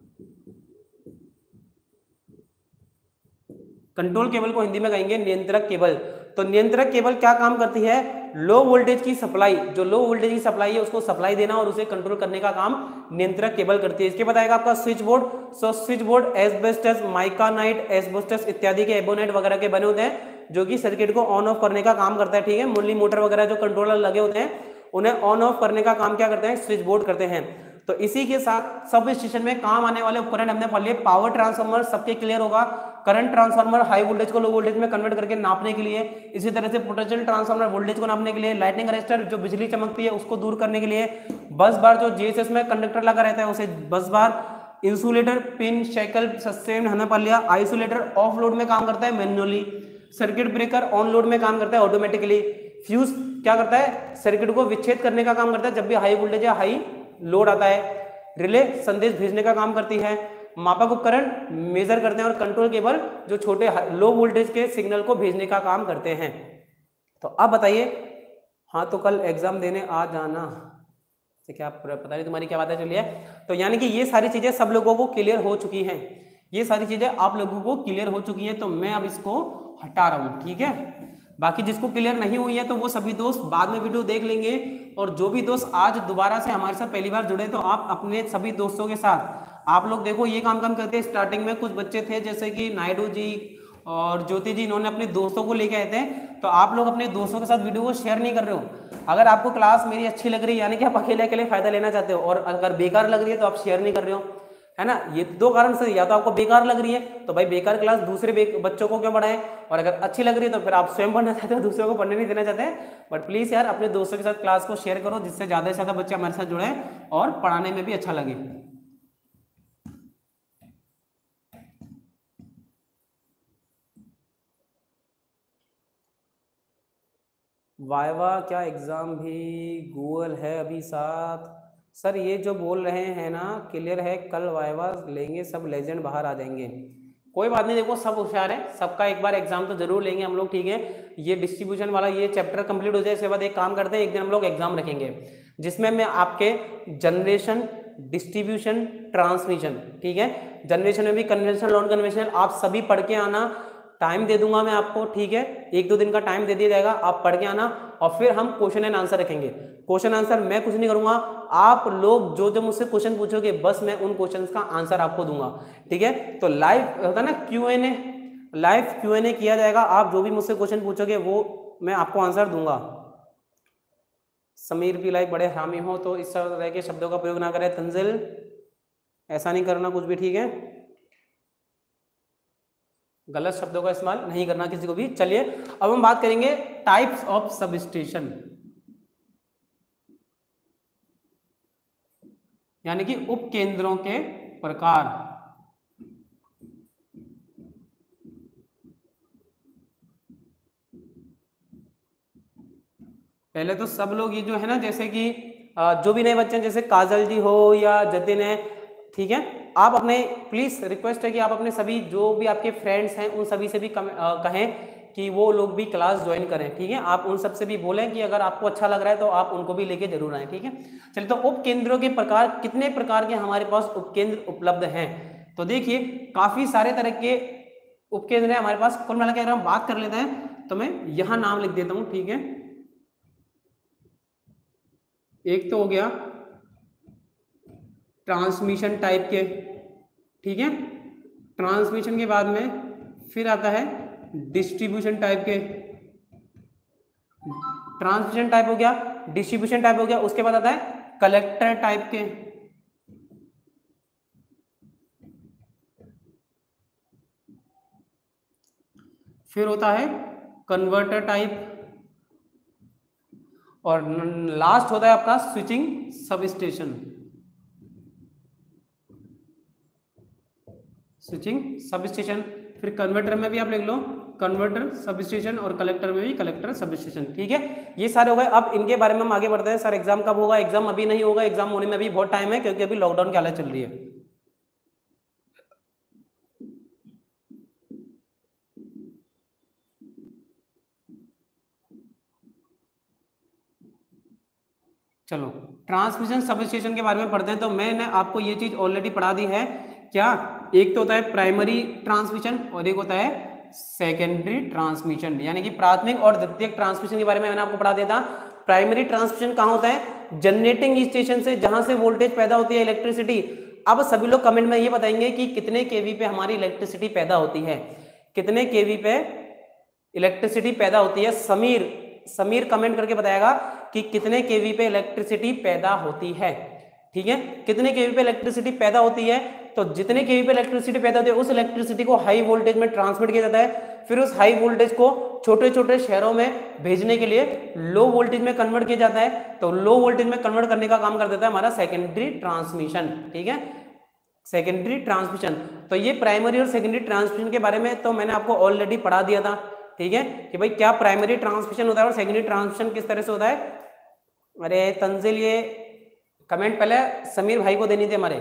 कंट्रोल केबल को हिंदी में कहेंगे नियंत्रक केबल। तो नियंत्रक केबल क्या काम करती है? लो वोल्टेज की सप्लाई, जो लो वोल्टेज की सप्लाई है उसको सप्लाई देना और उसे कंट्रोल करने का काम नियंत्रक केबल करती है। इसके बताएगा आपका switch board. So switch board asbestos, micanite, asbestos इत्यादि के, एबोनाइट वगैरह के बने होते हैं जो कि सर्किट को ऑन ऑफ करने का काम करता है, ठीक है। मुरली मोटर वगैरह जो कंट्रोलर लगे होते हैं उन्हें ऑन ऑफ करने का काम क्या करते हैं? स्विच बोर्ड करते हैं। तो इसी के साथ सब स्टेशन में काम आने वाले उपकरण हमने पढ़ लिए। पावर ट्रांसफार्मर सबके क्लियर होगा। करंट ट्रांसफार्मर हाई वोल्टेज को लो वोल्टेज में कन्वर्ट करके नापने के लिए। इसी तरह से पोटेंशियल ट्रांसफार्मर वोल्टेज को नापने के लिए। लाइटनिंग अरेस्टर जो बिजली चमकती है उसको दूर करने के लिए। बस बार जो जीएसएस में कंडक्टर लगा रहता है उसे bus bar. Insulator, pin, shackle, sustain हमने पढ़ लिया। आइसोलेटर ऑफ लोड में काम करता है manually. Circuit breaker on load में काम करता है ऑटोमेटिकली। फ्यूज क्या करता है? सर्किट को विच्छेद करने का काम करता है जब भी हाई वोल्टेज या हाई लोड आता है। रिले संदेश भेजने का काम करती है। मापक उपकरण मेजर करते हैं और कंट्रोल केबल जो छोटे लो वोल्टेज के सिग्नल को भेजने का काम करते हैं। तो अब बताइए, हाँ तो कल एग्जाम देने आ जाना, क्या पता नहीं तुम्हारी क्या बात है। चलिए, तो यानी कि ये सारी चीजें सब लोगों को क्लियर हो चुकी हैं। ये सारी चीजें आप लोगों को क्लियर हो चुकी हैं, तो मैं अब इसको हटा रहा हूं, ठीक है। बाकी जिसको क्लियर नहीं हुई है तो वो सभी दोस्त बाद में वीडियो देख लेंगे। और जो भी दोस्त आज दोबारा से हमारे साथ पहली बार जुड़े तो आप अपने सभी दोस्तों के साथ आप लोग देखो ये काम करते हैं। स्टार्टिंग में कुछ बच्चे थे जैसे कि नायडू जी और ज्योति जी, इन्होंने अपने दोस्तों को लेके आए थे। तो आप लोग अपने दोस्तों के साथ वीडियो को शेयर नहीं कर रहे हो। अगर आपको क्लास मेरी अच्छी लग रही है यानी कि आप अकेले अकेले फायदा लेना चाहते हो, और अगर बेकार लग रही है तो आप शेयर नहीं कर रहे हो, है ना। ये दो कारण से, या तो आपको बेकार लग रही है तो भाई बेकार क्लास दूसरे बच्चों को क्यों पढ़ाएं, और अगर अच्छी लग रही है तो फिर आप स्वयं पढ़ना चाहते हो, दूसरों को पढ़ने नहीं देना चाहते हैं। बट प्लीज यार अपने दोस्तों के साथ क्लास को शेयर करो जिससे ज्यादा से ज्यादा बच्चे हमारे साथ जुड़े और पढ़ाने में भी अच्छा लगे। वाइवा क्या एग्जाम भी गूगल है अभी साथ? सर ये जो बोल रहे हैं ना क्लियर है, कल वाइवा लेंगे सब लेजेंड बाहर आ जाएंगे। कोई बात नहीं, देखो सब होशियार है, सबका एक बार एग्जाम तो जरूर लेंगे हम लोग, ठीक है। ये डिस्ट्रीब्यूशन वाला ये चैप्टर कंप्लीट हो जाए इसके बाद एक काम करते हैं, एक दिन हम लोग एग्जाम रखेंगे जिसमें मैं आपके जनरेशन, डिस्ट्रीब्यूशन, ट्रांसमिशन, ठीक है। जनरेशन में भी कन्वेंशनल, नॉन कन्वेंशनल आप सभी पढ़ के आना। टाइम दे दूंगा मैं आपको, ठीक है। 1-2 दिन का टाइम दे दिया जाएगा, आप पढ़ के आना और फिर हम क्वेश्चन एंड आंसर रखेंगे। क्वेश्चन आंसर मैं कुछ नहीं करूंगा, आप लोग जो जो मुझसे क्वेश्चन पूछोगे बस मैं उन क्वेश्चंस का आंसर आपको दूंगा, ठीक है। तो लाइव होता है ना Q&A, लाइव Q&A किया जाएगा। आप जो भी मुझसे क्वेश्चन पूछोगे वो मैं आपको आंसर दूंगा। समीर भी लाइक बड़े हामी हो तो इस तरह के शब्दों का प्रयोग ना करें। तंजिल ऐसा नहीं करना कुछ भी, ठीक है। गलत शब्दों का इस्तेमाल नहीं करना किसी को भी। चलिए अब हम बात करेंगे टाइप्स ऑफ सबस्टेशन, यानी कि उपकेंद्रों के प्रकार। पहले तो सब लोग ये जो है ना, जैसे कि जो भी नए बच्चे हैं जैसे काजल जी हो या जतिन है, ठीक है, आप अपने प्लीज रिक्वेस्ट है कि आप अपने सभी जो भी आपके फ्रेंड्स हैं उन सभी से भी कहें कि वो लोग भी क्लास ज्वाइन करें, ठीक है। आप उन सब से भी बोलें कि अगर आपको अच्छा लग रहा है तो आप उनको भी लेके जरूर आए, ठीक है। चलिए तो उपकेंद्रों के प्रकार, कितने प्रकार के हमारे पास उपकेंद्र उपलब्ध हैं? तो देखिए काफी सारे तरह के उपकेंद्र हैं हमारे पास। कुल मिला के अगर हम बात कर लेते हैं तो मैं यहाँ नाम लिख देता हूँ, ठीक है। एक तो हो गया ट्रांसमिशन टाइप के, ठीक है। ट्रांसमिशन के बाद में फिर आता है डिस्ट्रीब्यूशन टाइप के। ट्रांसमिशन टाइप हो गया, डिस्ट्रीब्यूशन टाइप हो गया, उसके बाद आता है कलेक्टर टाइप के, फिर होता है कन्वर्टर टाइप, और लास्ट होता है आपका switching substation. Switching substation, फिर कन्वर्टर में भी आप लिख लो कन्वर्टर सब स्टेशन, और कलेक्टर में भी कलेक्टर सब स्टेशन। ठीक है, ये सारे हो गए। अब इनके बारे में हम आगे बढ़ते हैं। सर एग्जाम कब होगा? एग्जाम अभी नहीं होगा, एग्जाम होने में अभी बहुत टाइम है, क्योंकि अभी लॉकडाउन की हालत चल रही है। चलो ट्रांसमिशन सब स्टेशन के बारे में पढ़ते हैं। तो मैंने आपको ये चीज ऑलरेडी पढ़ा दी है। क्या? एक तो होता है प्राइमरी ट्रांसमिशन और एक होता है सेकेंडरी ट्रांसमिशन, यानी कि प्राथमिक और द्वितीयक ट्रांसमिशन के बारे में मैंने आपको पढ़ा दिया था। प्राइमरी ट्रांसमिशन कहाँ होता है? जनरेटिंग स्टेशन से, जहां से वोल्टेज पैदा होती है, इलेक्ट्रिसिटी। अब सभी लोग कमेंट में ये बताएंगे कि कितने केवी पे हमारी इलेक्ट्रिसिटी पैदा होती है, कितने केवी पे इलेक्ट्रिसिटी पैदा होती है। समीर कमेंट करके बताएगा कि कितने केवी पे इलेक्ट्रिसिटी पैदा होती है। ठीक है, कितने केवी पे इलेक्ट्रिसिटी पैदा होती है? तो जितने केवी पे इलेक्ट्रिसिटी पैदा होती है उस इलेक्ट्रिसिटी को हाई वोल्टेज में ट्रांसमिट किया जाता है, फिर उस हाई वोल्टेज को छोटे छोटे शहरों में भेजने के लिए लो वोल्टेज में कन्वर्ट किया जाता है। तो लो वोल्टेज में कन्वर्ट करने का काम कर देता है हमारा सेकेंडरी ट्रांसमिशन। ठीक है, सेकेंडरी ट्रांसमिशन। तो ये प्राइमरी और सेकेंडरी ट्रांसमिशन के बारे में तो मैंने आपको ऑलरेडी पढ़ा दिया था। ठीक है, कि भाई क्या प्राइमरी ट्रांसमिशन होता है और सेकेंडरी ट्रांसमिशन किस तरह से होता है। अरे तंजिल, ये कमेंट पहले समीर भाई को देनी थी हमारे।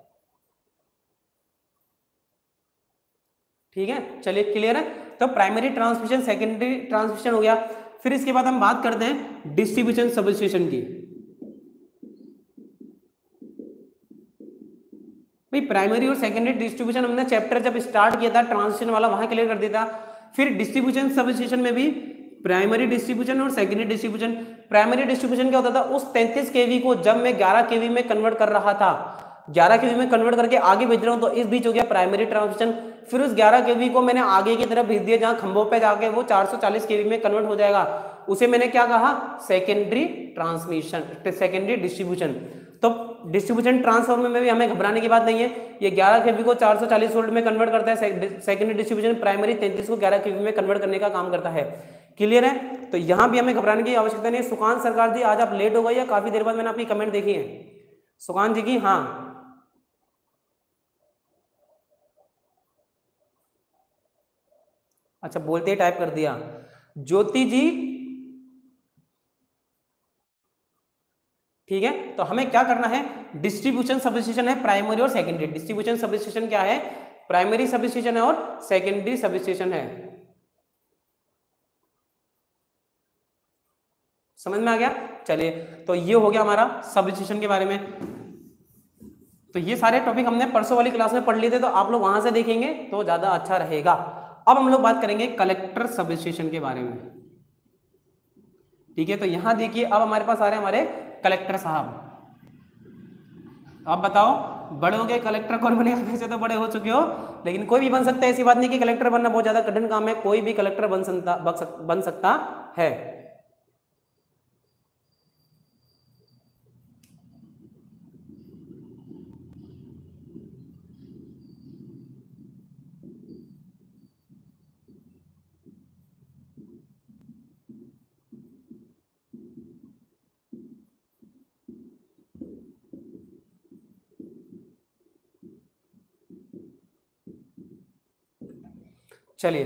ठीक है, चलिए क्लियर है। तो प्राइमरी ट्रांसमिशन, सेकेंडरी ट्रांसमिशन हो गया। फिर इसके बाद हम बात करते हैं डिस्ट्रीब्यूशन सबस्टेशन की। भाई प्राइमरी और सेकेंडरी डिस्ट्रीब्यूशन हमने चैप्टर जब स्टार्ट किया था ट्रांसमिशन वाला, वहां क्लियर कर दिया था। फिर डिस्ट्रीब्यूशन सबस्टेशन में भी प्राइमरी डिस्ट्रीब्यूशन और सेकेंडरी डिस्ट्रीब्यूशन। प्राइमरी डिस्ट्रीब्यूशन क्या होता था? उस 33 केवी को जब मैं 11 केवी में कन्वर्ट कर रहा था, 11 केवी में कन्वर्ट करके आगे भेज रहा हूं, तो इस बीच हो गया प्राइमरी ट्रांसमिशन। फिर उस 11 केवी को मैंने आगे की तरफ भेज दिया, जहां खंभों पे जाके वो 440 केवी में कन्वर्ट हो जाएगा, उसे मैंने क्या कहा? Secondary transmission, secondary distribution. तो डिस्ट्रीब्यूशन ट्रांसफार्मर में भी हमें घबराने की बात नहीं है। ये 11 केवी को 440 वोल्ट में कन्वर्ट करता है सेकेंडरी डिस्ट्रीब्यूशन, प्राइमरी 33 को 11 केवी में कन्वर्ट करने का काम करता है। क्लियर है? तो यहां भी हमें घबराने की आवश्यकता नहीं है। सुकांत सरकार जी, आज आप लेट हो गए या काफी देर बाद मैंने आपकी कमेंट देखी है? सुकांत जी की, हाँ अच्छा, बोलते ही टाइप कर दिया। ज्योति जी, ठीक है, तो हमें क्या करना है? डिस्ट्रीब्यूशन सबस्टेशन है प्राइमरी और सेकेंडरी। डिस्ट्रीब्यूशन सबस्टेशन क्या है? प्राइमरी सबस्टेशन है और सेकेंडरी सबस्टेशन है। समझ में आ गया? चलिए, तो ये हो गया हमारा सबस्टेशन के बारे में। तो ये सारे टॉपिक हमने परसों वाली क्लास में पढ़ लिए थे, तो आप लोग वहां से देखेंगे तो ज्यादा अच्छा रहेगा। अब हम लोग बात करेंगे कलेक्टर सबस्टेशन के बारे में। ठीक है, तो यहां देखिए, अब हमारे पास आ रहे हैं हमारे कलेक्टर साहब। आप बताओ, बड़े हो गए, कलेक्टर कौन बनेगा? वैसे तो बड़े हो चुके हो, लेकिन कोई भी बन सकता है, ऐसी बात नहीं कि कलेक्टर बनना बहुत ज्यादा कठिन काम है। कोई भी कलेक्टर बन सकता है। चलिए,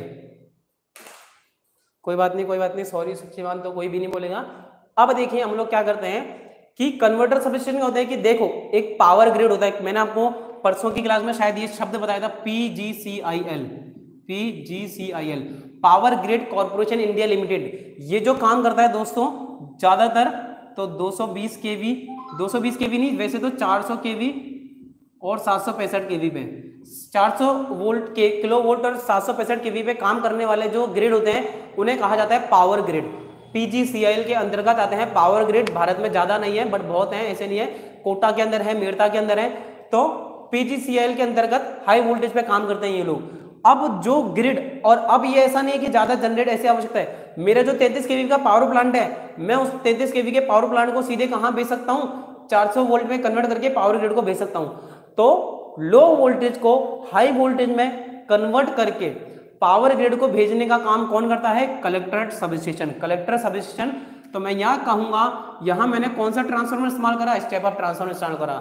कोई बात नहीं, कोई बात नहीं, सॉरी शक्तिमान तो कोई भी नहीं बोलेगा। अब देखिए, हम लोग क्या करते हैं कि कन्वर्टर सबस्टेशन का होता है कि देखो, एक पावर ग्रिड होता है। मैंने आपको परसों की क्लास में शायद ये शब्द बताया था, PGCIL, PGCIL, power grid corporation India limited. ये जो काम करता है दोस्तों, ज्यादातर तो 220 केवी, 220 केवी नहीं, वैसे तो 400 केवी और 765 केवी पे, 400 वोल्ट के किलो वोल्ट और 765 केवी पे काम करने वाले जो ग्रिड होते हैं, उन्हें कहा जाता है पावर ग्रिड। PGCIL के अंतर्गत आते हैं पावर ग्रिड। भारत में ज्यादा नहीं है, बट बहुत हैं, ऐसे नहीं है। कोटा के अंदर है, मेरता के अंदर है। तो PGCIL के अंतर्गत हाई वोल्टेज पे काम करते हैं ये लोग। अब जो ग्रिड, और अब ये ऐसा नहीं है कि ज्यादा जनरेट ऐसी आवश्यकता है। मेरा जो 33 केवी का पावर प्लांट है, मैं उस 33 केवी के पावर प्लांट को सीधे कहां भेज सकता हूं? 400 वोल्ट में कन्वर्ट करके पावर ग्रिड को भेज सकता हूं। तो लो वोल्टेज को हाई वोल्टेज में कन्वर्ट करके पावर ग्रिड को भेजने का काम कौन करता है? Collector substation. Collector substation. तो मैं यहां कहूंगा, यहां मैंने कौन सा ट्रांसफार्मर इस्तेमाल करा? स्टेप अप ट्रांसफार्मर इस्तेमाल करा।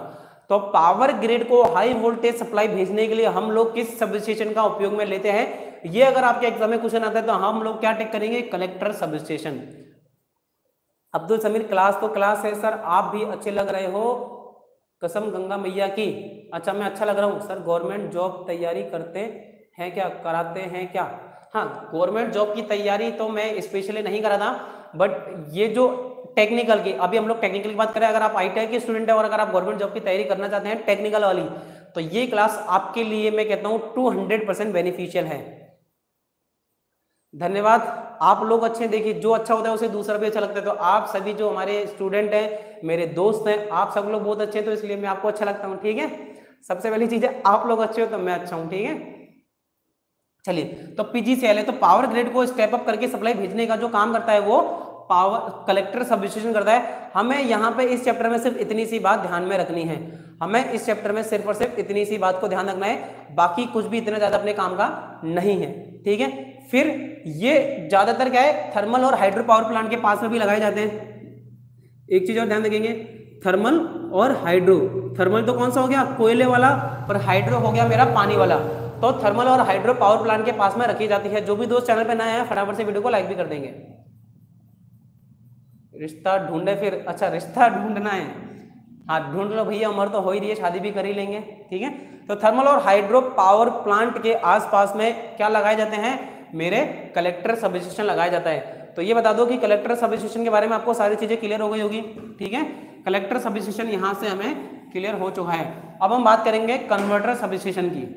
तो पावर ग्रिड को हाई वोल्टेज सप्लाई भेजने के लिए हम लोग किस सबस्टेशन का उपयोग में लेते हैं, ये अगर आपके एग्जाम में क्वेश्चन आता है तो हम लोग क्या टिक करेंगे, collector substation. Abdul Sameer class तो क्लास है सर, आप भी अच्छे लग रहे हो, कसम गंगा मैया की। अच्छा मैं अच्छा लग रहा हूँ सर। गवर्नमेंट जॉब तैयारी करते हैं क्या, कराते हैं क्या? हाँ, गवर्नमेंट जॉब की तैयारी तो मैं स्पेशली नहीं करा था, बट ये जो टेक्निकल की, अभी हम लोग टेक्निकल की बात करें, अगर आप आईटीआई के स्टूडेंट है और अगर आप गवर्नमेंट जॉब की तैयारी करना चाहते हैं टेक्निकल वाली, तो ये क्लास आपके लिए मैं कहता हूँ 200% बेनिफिशियल है। धन्यवाद, आप लोग अच्छे। देखिए जो अच्छा होता है उसे दूसरा भी अच्छा लगता है, तो आप सभी जो हमारे स्टूडेंट हैं, मेरे दोस्त हैं, आप सब लोग बहुत अच्छे हैं, तो इसलिए मैं आपको अच्छा लगता हूँ, ठीक है। सबसे पहली चीज है आप लोग अच्छे हो तो मैं अच्छा हूँ, ठीक है। चलिए, तो पीजीसीएल है, तो पावर ग्रिड को स्टेप अप करके सप्लाई भेजने का जो काम करता है वो पावर कलेक्टर सबस्टेशन करता है। हमें यहाँ पे इस चैप्टर में सिर्फ इतनी सी बात ध्यान में रखनी है, हमें इस चैप्टर में सिर्फ और सिर्फ इतनी सी बात को ध्यान रखना है, बाकी कुछ भी इतना ज्यादा अपने काम का नहीं है, ठीक है। फिर ये ज्यादातर क्या है, थर्मल और हाइड्रो पावर प्लांट के पास में भी लगाए जाते हैं। एक चीज और ध्यान रखेंगे, थर्मल और हाइड्रो। थर्मल तो कौन सा हो गया, कोयले वाला, और हाइड्रो हो गया मेरा पानी वाला। तो थर्मल और हाइड्रो पावर प्लांट के पास में रखी जाती है। जो भी दोस्त चैनल पे नए हैं फटाफट से वीडियो को लाइक भी कर देंगे। रिश्ता ढूंढे फिर, अच्छा रिश्ता ढूंढना है, हाँ ढूंढ लो भैया, उम्र तो हो ही रही है, शादी भी कर ही लेंगे, ठीक है। तो थर्मल और हाइड्रो पावर प्लांट के आसपास में क्या लगाए जाते हैं, मेरे कलेक्टर सबस्टेशन लगाया जाता है। तो ये बता दो कि कलेक्टर सबस्टेशन के बारे में आपको सारी चीजें क्लियर हो गई होगी, ठीक है। कलेक्टर सबस्टेशन यहां से हमें क्लियर हो चुका है। अब हम बात करेंगे कन्वर्टर सबस्टेशन की।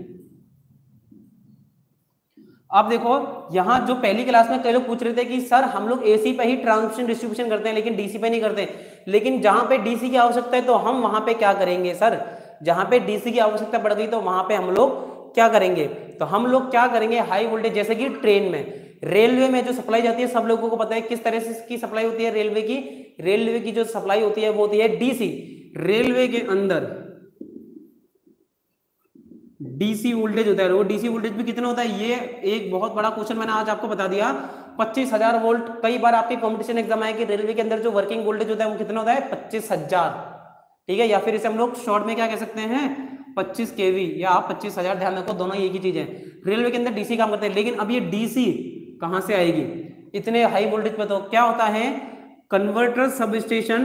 अब देखो यहां जो पहली क्लास में कई लोग पूछ रहे थे कि सर हम लोग एसी पे ही ट्रांसमिशन डिस्ट्रीब्यूशन करते हैं लेकिन डीसी पे नहीं करते, लेकिन जहां पे डीसी की आवश्यकता है तो हम वहां पे क्या करेंगे सर, जहां पे डीसी की आवश्यकता पड़ गई तो वहां पे हम लोग क्या करेंगे, तो हम लोग क्या करेंगे, हाई वोल्टेज, जैसे कि ट्रेन में, रेलवे में जो सप्लाई जाती है, सब लोगों को पता है किस तरह से इसकी सप्लाई होती है रेलवे की। रेलवे की जो सप्लाई होती है वो होती है डीसी। रेलवे के अंदर डीसी वोल्टेज होता है, वो डीसी वोल्टेज भी कितना होता है, ये एक बहुत बड़ा क्वेश्चन मैंने आज आपको बता दिया, 25,000 वोल्ट। कई बार आपके कॉम्पिटिशन एग्जाम आए कि रेलवे के अंदर जो वर्किंग वोल्टेज होता है वो कितना होता है, 25,000, ठीक है। या फिर इसे हम लोग शॉर्ट में क्या कह सकते हैं, 25 kV या आप 25,000, ध्यान रखो दोनों एक ही चीज है। रेलवे के अंदर डीसी काम करते हैं, लेकिन अब ये डीसी कहां से आएगी इतने हाई वोल्टेज पे, तो क्या होता है, कन्वर्टर सबस्टेशन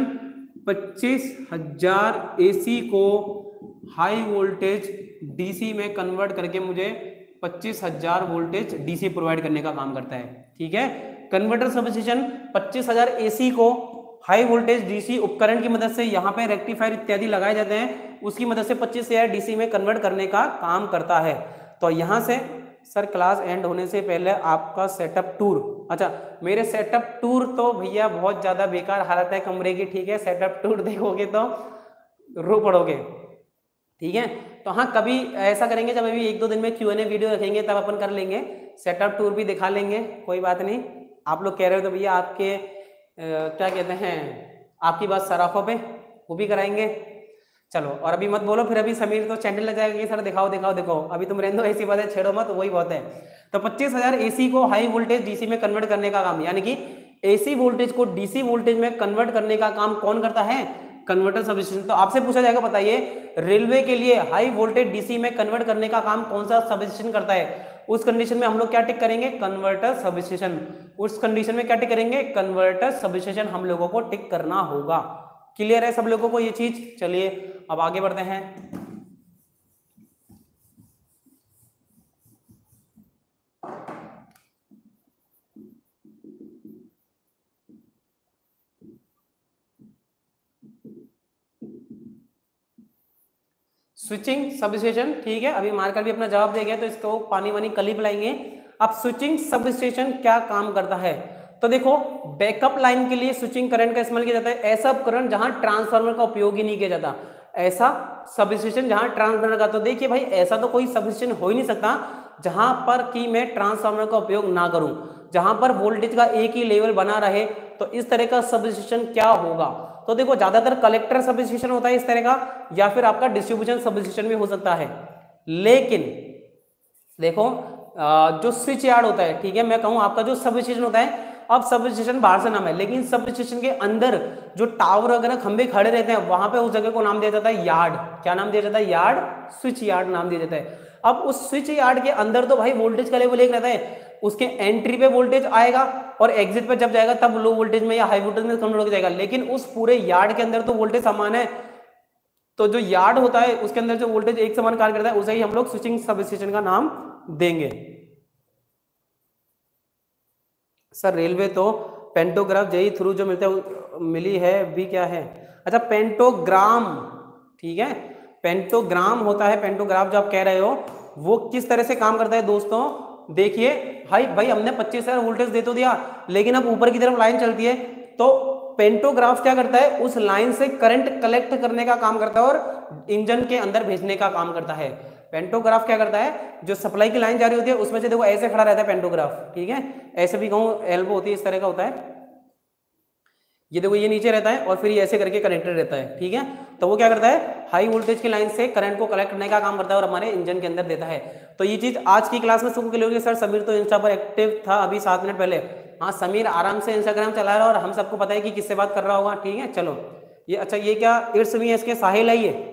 25,000 एसी को हाई वोल्टेज डीसी में कन्वर्ट करके मुझे 25,000 वोल्टेज डीसी प्रोवाइड करने का काम करता है, ठीक है। कन्वर्टर सबस्टेशन 25,000 एसी को हाई वोल्टेज डीसी उपकरण की मदद से यहाँ पे रेक्टिफायर इत्यादि लगाए जाते हैं, उसकी मदद से 25,000 डीसी में कन्वर्ट करने का काम करता है। तो यहाँ से सर क्लास एंड होने से पहले आपका सेटअप टूर, अच्छा मेरे सेटअप टूर तो भैया बहुत ज्यादा बेकार हालत है कमरे की, ठीक है। सेटअप टूर देखोगे तो रो पड़ोगे, ठीक है। तो हाँ कभी ऐसा करेंगे जब अभी 1-2 दिन में Q&A वीडियो रखेंगे तब अपन कर लेंगे, सेटअप टूर भी दिखा लेंगे, कोई बात नहीं। आप लोग कह रहे हो तो भैया आपके क्या कहते हैं, आपकी बात सराफों पे, वो भी कराएंगे। चलो और अभी मत बोलो फिर, अभी समीर तो चैंडल लग जाएगा कि सर दिखाओ दिखाओ दिखाओ, अभी तुम रहने दो, ऐसी बात है छेड़ो मत, वही बहुत है। तो 25,000 एसी को हाई वोल्टेज डीसी में कन्वर्ट करने का काम, यानी कि एसी वोल्टेज को डीसी वोल्टेज में कन्वर्ट करने का काम कौन करता है, कन्वर्टर सबस्टेशन। तो आपसे पूछा जाएगा बताइए रेलवे के लिए हाई वोल्टेज डीसी में कन्वर्ट करने का काम कौन सा सबस्टेशन करता है, उस कंडीशन में हम लोग क्या टिक करेंगे, कन्वर्टर सबस्टेशन। उस कंडीशन में क्या टिक करेंगे, कन्वर्टर सबस्टेशन हम लोगों को टिक करना होगा। क्लियर है सब लोगों को ये चीज। चलिए अब आगे बढ़ते हैं। स्विचिंग सबस्टेशन, ठीक है। अभी मार्कर भी अपना जवाब दे गया तो इसको पानी वानी कल ही पिलाएंगे। अब स्विचिंग सबस्टेशन क्या काम करता है, तो देखो बैकअप लाइन के लिए स्विचिंग करंट का इस्तेमाल किया जाता है। ऐसा उपकरण जहां ट्रांसफार्मर का उपयोग ही नहीं किया जाता, ऐसा सबस्टेशन जहां ट्रांसफार्मर का, तो देखिए भाई ऐसा तो कोई सबस्टेशन हो ही नहीं सकता जहां पर कि मैं ट्रांसफार्मर का उपयोग ना करूं, जहां पर वोल्टेज का एक ही लेवल बना रहे। तो इस तरह का सबस्टेशन क्या होगा, तो देखो ज्यादातर कलेक्टर सबस्टेशन होता है इस तरह का, या फिर आपका डिस्ट्रीब्यूशन सबस्टेशन भी हो सकता है। लेकिन देखो जो स्विच यार्ड होता है, ठीक है, मैं कहूं आपका जो सबस्टेशन होता है अब सब स्टेशन बाहर से नाम है, लेकिन सब स्टेशन के अंदर जो टावर वगैरह खंबे खड़े रहते हैं वहां पे उस जगह को नाम दिया जाता है यार्ड। क्या नाम दिया जाता है? यार्ड, स्विच यार्ड नाम दिया जाता है। अब उस स्विच यार्ड के अंदर तो भाई वोल्टेज का लेवल एक रहता है, उसके एंट्री पे वोल्टेज आएगा और एग्जिट पे जब जाएगा तब लो वोल्टेज में या हाई वोल्टेज में कन्वर्ट हो जाएगा, लेकिन उस पूरे यार्ड के अंदर तो वोल्टेज समान है। तो जो यार्ड होता है उसके अंदर जो वोल्टेज एक समान कार्य करता है उसे ही हम लोग स्विचिंग सब स्टेशन का नाम देंगे। सर रेलवे तो पेंटोग्राफ जेई थ्रू जो मिली है भी क्या है? अच्छा पेंटोग्राम, ठीक है, पेंटोग्राम होता है। पेंटोग्राफ जो आप कह रहे हो वो किस तरह से काम करता है दोस्तों, देखिए भाई हमने 25,000 वोल्टेज दे तो दिया, लेकिन अब ऊपर की तरफ लाइन चलती है, तो पेंटोग्राफ क्या करता है? उस लाइन से करंट कलेक्ट करने का काम करता है और इंजन के अंदर भेजने का काम करता है। पेंटोग्राफ क्या करता है? जो सप्लाई की लाइन जारी होती है उसमें से देखो ऐसे खड़ा रहता है पेंटोग्राफ, ठीक है, ऐसे भी कहूँ एल्बो होती है, इस तरह का होता है, ये देखो ये नीचे रहता है और फिर ये ऐसे करके कनेक्टेड रहता है, ठीक है। तो वो क्या करता है? हाई वोल्टेज की लाइन से करंट को कलेक्ट करने का काम करता है और हमारे इंजन के अंदर देता है। तो ये चीज आज की क्लास में सबको क्लियर होगी। सर समीर तो इंस्टा पर एक्टिव था अभी 7 मिनट पहले। हाँ समीर आराम से इंस्टाग्राम चला रहा है और हम सबको पता है कि किससे बात कर रहा होगा, ठीक है। चलो ये अच्छा ये क्या इट्स मी इसके साहिल है ये?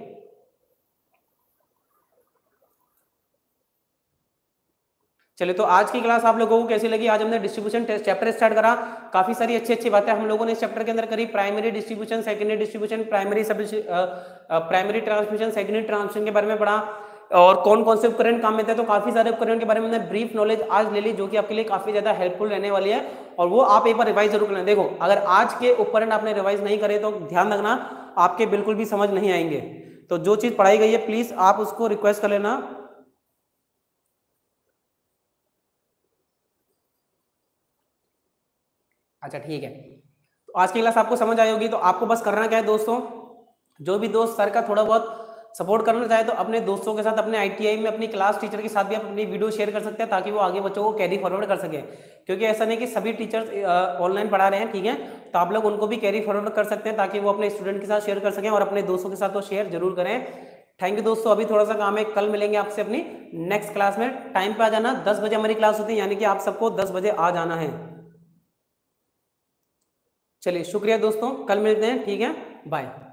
चलिए तो आज की क्लास आप लोगों को कैसी लगी? आज हमने डिस्ट्रीब्यूशन चैप्टर स्टार्ट करा, काफी सारी अच्छी अच्छी बातें हम लोगों ने इस चैप्टर के अंदर करी। Primary distribution, secondary distribution, primary transmission, secondary transmission के बारे में पढ़ा और कौन कौन से उपकरण काम में थे। तो काफी सारे उपकरण के बारे में हमने ब्रीफ नॉलेज आज ले ली, जो कि आपके लिए काफी ज्यादा हेल्पफुल रहने वाली है और वो आप एक बार रिवाइज जरूर करें। देखो अगर आज के उपकरण आपने रिवाइज नहीं करे तो ध्यान रखना आपके बिल्कुल भी समझ नहीं आएंगे। तो जो चीज पढ़ाई गई है प्लीज आप उसको रिक्वेस्ट कर लेना। अच्छा ठीक है, तो आज की क्लास आपको समझ आई होगी। तो आपको बस करना क्या है दोस्तों, जो भी दोस्त सर का थोड़ा बहुत सपोर्ट करना चाहे तो अपने दोस्तों के साथ, अपने आईटीआई में अपनी क्लास टीचर के साथ भी आप अपनी वीडियो शेयर कर सकते हैं ताकि वो आगे बच्चों को कैरी फॉरवर्ड कर सके। क्योंकि ऐसा नहीं कि सभी टीचर्स ऑनलाइन पढ़ा रहे हैं, ठीक है, तो आप लोग उनको भी कैरी फॉरवर्ड कर सकते हैं ताकि वो अपने स्टूडेंट के साथ शेयर कर सकें और अपने दोस्तों के साथ तो शेयर जरूर करें। थैंक यू दोस्तों, अभी थोड़ा सा काम है, कल मिलेंगे आपसे अपनी नेक्स्ट क्लास में। टाइम पे आ जाना, 10 बजे हमारी क्लास होती है, यानी कि आप सबको 10 बजे आ जाना है। चलिए शुक्रिया दोस्तों, कल मिलते हैं, ठीक है, बाय।